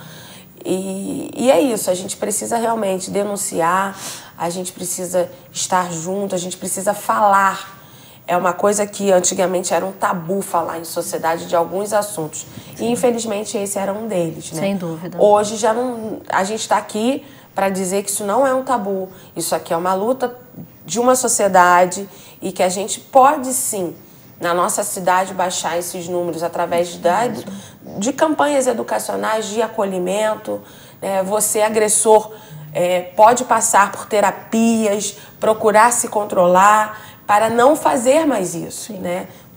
E, e é isso, a gente precisa realmente denunciar, a gente precisa estar junto, a gente precisa falar. É uma coisa que antigamente era um tabu falar em sociedade de alguns assuntos. Sim. E infelizmente esse era um deles, né? Sem dúvida. Hoje já não, a gente está aqui para dizer que isso não é um tabu. Isso aqui é uma luta de uma sociedade e que a gente pode sim, na nossa cidade, baixar esses números através da, de campanhas educacionais, de acolhimento. É, você, agressor, é, pode passar por terapias, procurar se controlar para não fazer mais isso, né?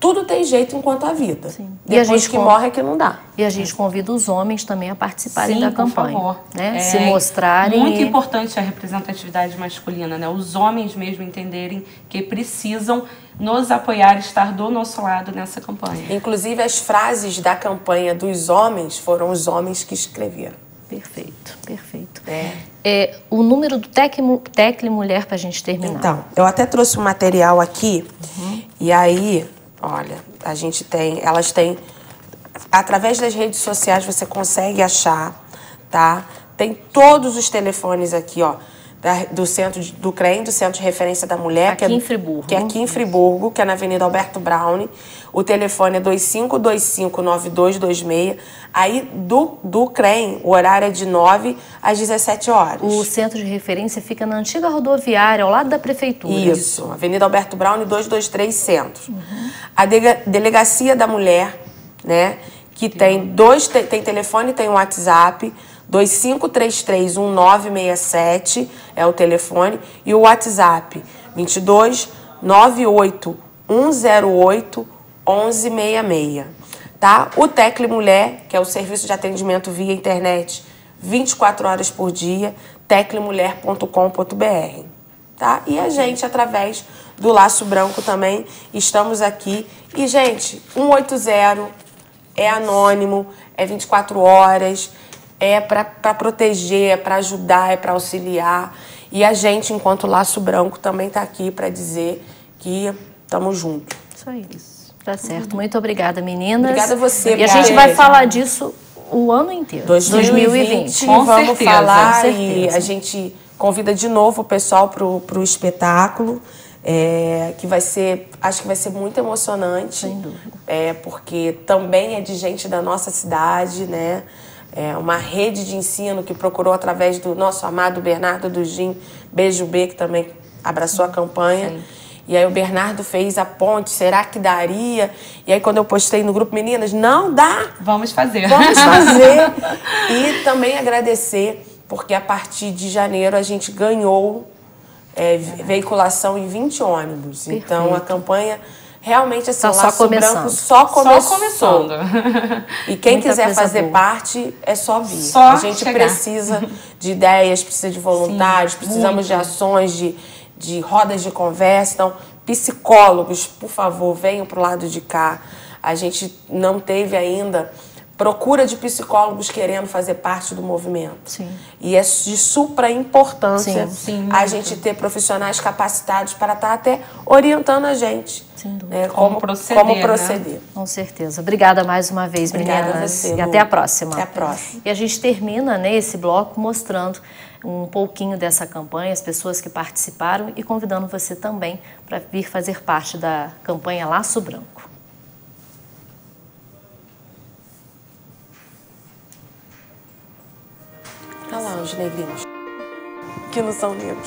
tudo tem jeito enquanto há vida. Sim. Depois e a gente que con... morre é que não dá. E a gente convida os homens também a participarem Sim, da por campanha. favor. Né? É Se mostrarem. muito e... importante a representatividade masculina, né? Os homens mesmo entenderem que precisam nos apoiar, estar do nosso lado nessa campanha. Inclusive, as frases da campanha dos homens foram os homens que escreveram. Perfeito, perfeito. É. É, o número do Tecle Mulher para a gente terminar. Então, eu até trouxe um material aqui, uhum. E aí, olha, a gente tem, elas têm, através das redes sociais você consegue achar, tá? Tem todos os telefones aqui, ó, da, do centro de, do C R E M, do Centro de Referência da Mulher. Aqui que é, em Friburgo. Que é aqui em Friburgo, que é na Avenida Alberto Braune. O telefone é dois cinco dois cinco, nove dois dois seis. Aí, do, do C R E M, o horário é de nove às dezessete horas. O centro de referência fica na antiga rodoviária, ao lado da prefeitura. Isso, Avenida Alberto Braune, duzentos e vinte e três, Centro. Uhum. A de, Delegacia da Mulher, né, que tem dois, tem, tem telefone e tem um WhatsApp, dois cinco três três um nove seis sete é o telefone, e o WhatsApp, vinte e dois, nove oito um zero oito, onze sessenta e seis. Tá? O Tecle Mulher, que é o serviço de atendimento via internet, vinte e quatro horas por dia, tecle mulher ponto com ponto br. Tá? E a gente, através do Laço Branco também, estamos aqui. E, gente, um oito zero é anônimo, é vinte e quatro horas, é para proteger, é para ajudar, é para auxiliar. E a gente, enquanto Laço Branco, também está aqui para dizer que estamos juntos. Isso aí. Tá certo. Muito obrigada, meninas. Obrigada a você. E a gente vai falar disso o ano inteiro. dois mil e vinte. Com vamos certeza, falar com e a gente convida de novo o pessoal para o espetáculo, é, que vai ser, acho que vai ser muito emocionante. Sem dúvida. É, porque também é de gente da nossa cidade, né? É uma rede de ensino que procurou através do nosso amado Bernardo Dugin, Beijo B, que também abraçou a campanha. Sim. E aí o Bernardo fez a ponte, será que daria? E aí quando eu postei no grupo, meninas, não dá! Vamos fazer. Vamos fazer! E também agradecer, porque a partir de janeiro a gente ganhou é, veiculação em vinte ônibus. Perfeito. Então a campanha realmente, assim, tá o Laço Branco só começou. Só começando. E quem Muita quiser fazer boa. parte, é só vir. Só a gente chegar. precisa de ideias, precisa de voluntários, Sim, precisamos muito. de ações, de... de rodas de conversa. Então, psicólogos, por favor, venham para o lado de cá. A gente não teve ainda procura de psicólogos querendo fazer parte do movimento. Sim. E é de supra importância sim, sim, a gente ter profissionais capacitados para estar até orientando a gente. Sem dúvida. Né, como, como proceder. Como proceder. Né? Com certeza. Obrigada mais uma vez, Obrigada meninas. a você, e Lu. até a próxima. Até a próxima. E a gente termina, né, esse bloco mostrando um pouquinho dessa campanha, as pessoas que participaram e convidando você também para vir fazer parte da campanha Laço Branco. Olha lá os negrinhos, que não são negros.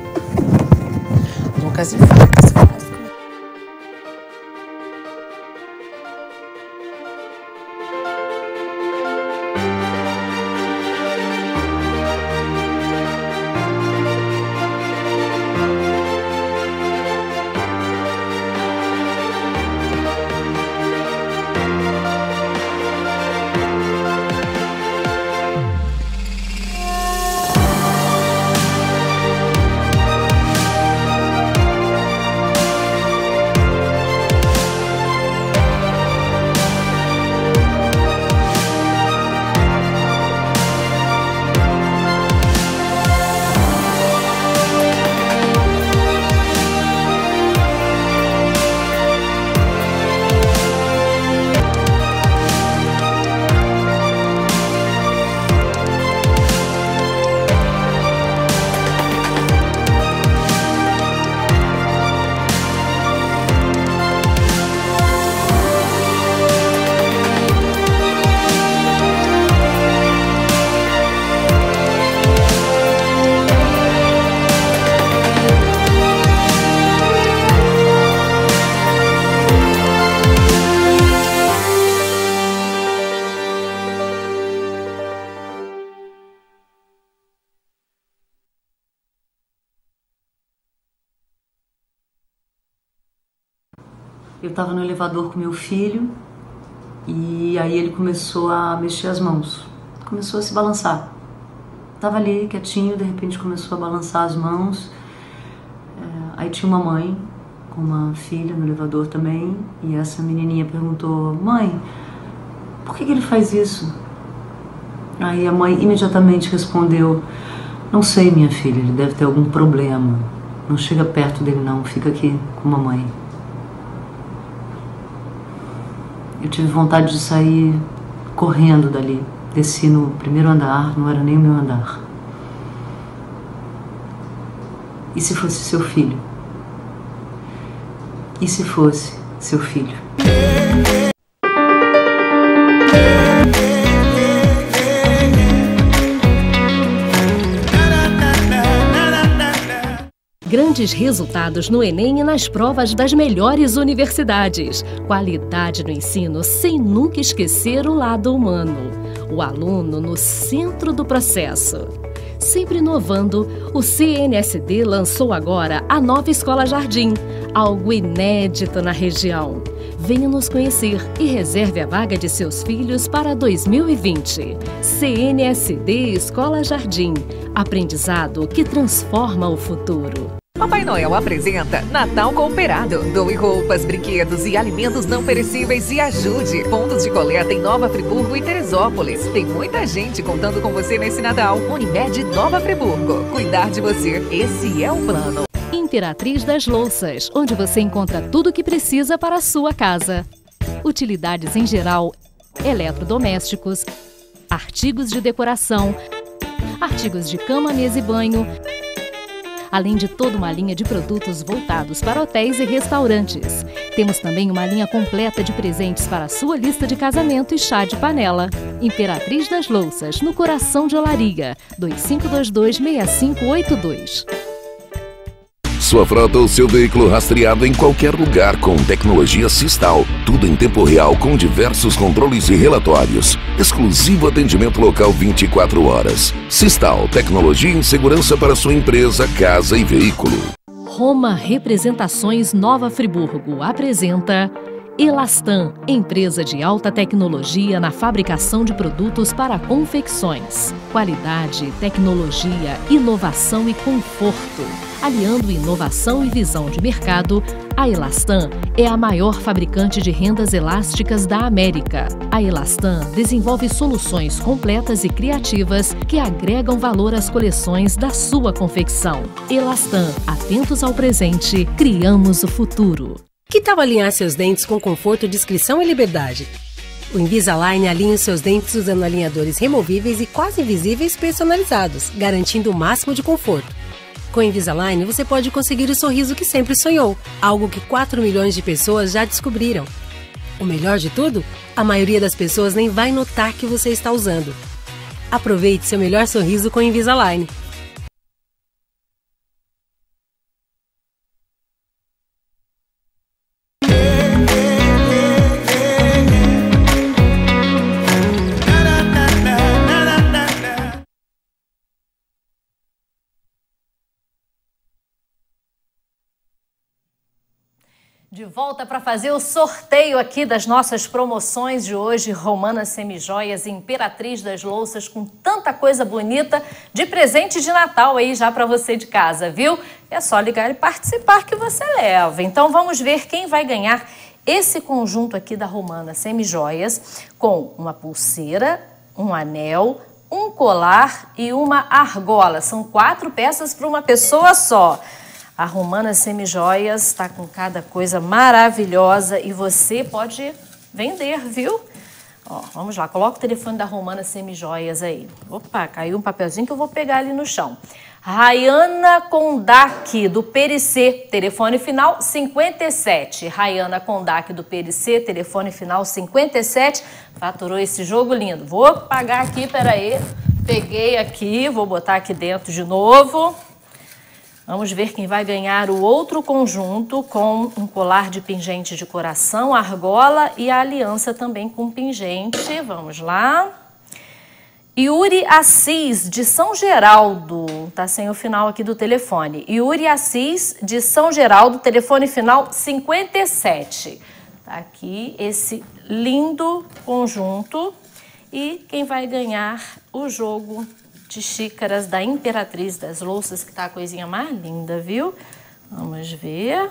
Nunca se faz. Eu estava no elevador com meu filho e aí ele começou a mexer as mãos, começou a se balançar. Tava ali quietinho, de repente começou a balançar as mãos. É, aí tinha uma mãe com uma filha no elevador também e essa menininha perguntou: mãe, por que que ele faz isso? Aí a mãe imediatamente respondeu: não sei, minha filha, ele deve ter algum problema. Não chega perto dele não, fica aqui com a mamãe. Eu tive vontade de sair correndo dali. Desci no primeiro andar, não era nem o meu andar. E se fosse seu filho? E se fosse seu filho? Grandes resultados no Enem e nas provas das melhores universidades. Qualidade no ensino sem nunca esquecer o lado humano. O aluno no centro do processo. Sempre inovando, o C N S D lançou agora a nova Escola Jardim, algo inédito na região. Venha nos conhecer e reserve a vaga de seus filhos para dois mil e vinte. C N S D Escola Jardim, aprendizado que transforma o futuro. Papai Noel apresenta Natal Cooperado. Doe roupas, brinquedos e alimentos não perecíveis e ajude. Pontos de coleta em Nova Friburgo e Teresópolis. Tem muita gente contando com você nesse Natal. Unimed Nova Friburgo. Cuidar de você, esse é o plano. Imperatriz das Louças, onde você encontra tudo o que precisa para a sua casa. Utilidades em geral, eletrodomésticos, artigos de decoração, artigos de cama, mesa e banho, além de toda uma linha de produtos voltados para hotéis e restaurantes. Temos também uma linha completa de presentes para a sua lista de casamento e chá de panela. Imperatriz das Louças, no coração de Olaria, dois cinco dois dois, seis cinco oito dois. Sua frota ou seu veículo rastreado em qualquer lugar com tecnologia Sistal. Tudo em tempo real com diversos controles e relatórios. Exclusivo atendimento local vinte e quatro horas. Sistal, tecnologia em segurança para sua empresa, casa e veículo. Roma Representações Nova Friburgo apresenta Elastan, empresa de alta tecnologia na fabricação de produtos para confecções. Qualidade, tecnologia, inovação e conforto. Aliando inovação e visão de mercado, a Elastan é a maior fabricante de rendas elásticas da América. A Elastan desenvolve soluções completas e criativas que agregam valor às coleções da sua confecção. Elastan, atentos ao presente, criamos o futuro. Que tal alinhar seus dentes com conforto, discrição e liberdade? O Invisalign alinha seus dentes usando alinhadores removíveis e quase invisíveis personalizados, garantindo o máximo de conforto. Com o Invisalign, você pode conseguir o sorriso que sempre sonhou, algo que quatro milhões de pessoas já descobriram. O melhor de tudo? A maioria das pessoas nem vai notar que você está usando. Aproveite seu melhor sorriso com o Invisalign. De volta para fazer o sorteio aqui das nossas promoções de hoje, Romana Semijoias, Imperatriz das Louças, com tanta coisa bonita de presente de Natal aí já para você de casa, viu? É só ligar e participar que você leva. Então vamos ver quem vai ganhar esse conjunto aqui da Romana Semijoias, com uma pulseira, um anel, um colar e uma argola. São quatro peças para uma pessoa só. A Romana Semijoias está com cada coisa maravilhosa e você pode vender, viu? Ó, vamos lá, coloca o telefone da Romana Semijoias aí. Opa, caiu um papelzinho que eu vou pegar ali no chão. Rayana Kondak, do Pericê, telefone final cinquenta e sete. Rayana Kondak, do Pericê, telefone final cinquenta e sete. Faturou esse jogo lindo. Vou pagar aqui, peraí. Peguei aqui, vou botar aqui dentro de novo. Vamos ver quem vai ganhar o outro conjunto com um colar de pingente de coração, argola e a aliança também com pingente. Vamos lá. Yuri Assis, de São Geraldo, tá sem o final aqui do telefone. Yuri Assis, de São Geraldo, telefone final cinquenta e sete. Tá aqui esse lindo conjunto. E quem vai ganhar o jogo de xícaras da Imperatriz das Louças, que tá a coisinha mais linda, viu? Vamos ver.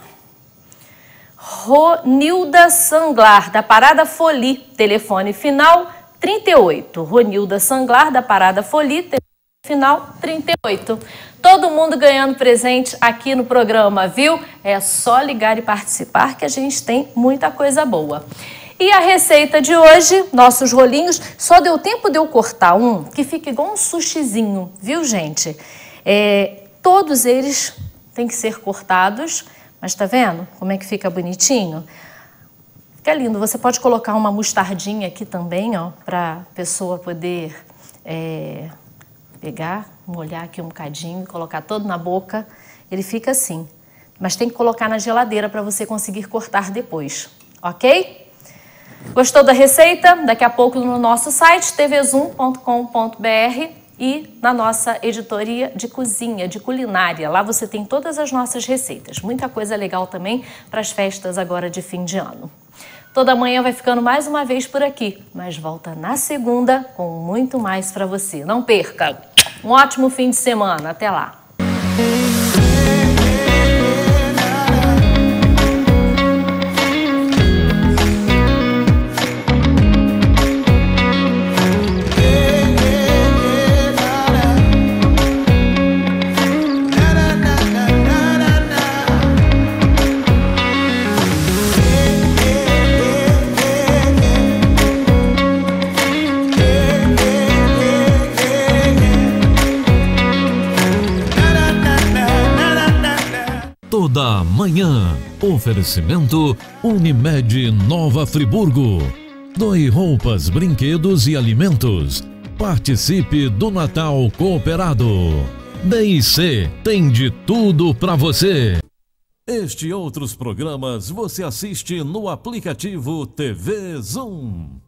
Ronilda Sanglar, da Parada Foli, telefone final trinta e oito. Ronilda Sanglar, da Parada Foli, telefone final trinta e oito. Todo mundo ganhando presente aqui no programa, viu? É só ligar e participar que a gente tem muita coisa boa. E a receita de hoje, nossos rolinhos, só deu tempo de eu cortar um que fica igual um sushizinho, viu, gente? É, todos eles têm que ser cortados, mas tá vendo como é que fica bonitinho? Fica lindo. Você pode colocar uma mostardinha aqui também, ó, para a pessoa poder é, pegar, molhar aqui um bocadinho, colocar todo na boca. Ele fica assim. Mas tem que colocar na geladeira para você conseguir cortar depois, ok? Gostou da receita? Daqui a pouco no nosso site, t v zoom ponto com ponto b r e na nossa editoria de cozinha, de culinária. Lá você tem todas as nossas receitas. Muita coisa legal também para as festas agora de fim de ano. Toda manhã vai ficando mais uma vez por aqui, mas volta na segunda com muito mais para você. Não perca! Um ótimo fim de semana. Até lá! Toda manhã, oferecimento Unimed Nova Friburgo. Doe roupas, brinquedos e alimentos. Participe do Natal Cooperado. D I C tem de tudo para você. Este e outros programas você assiste no aplicativo T V Zoom.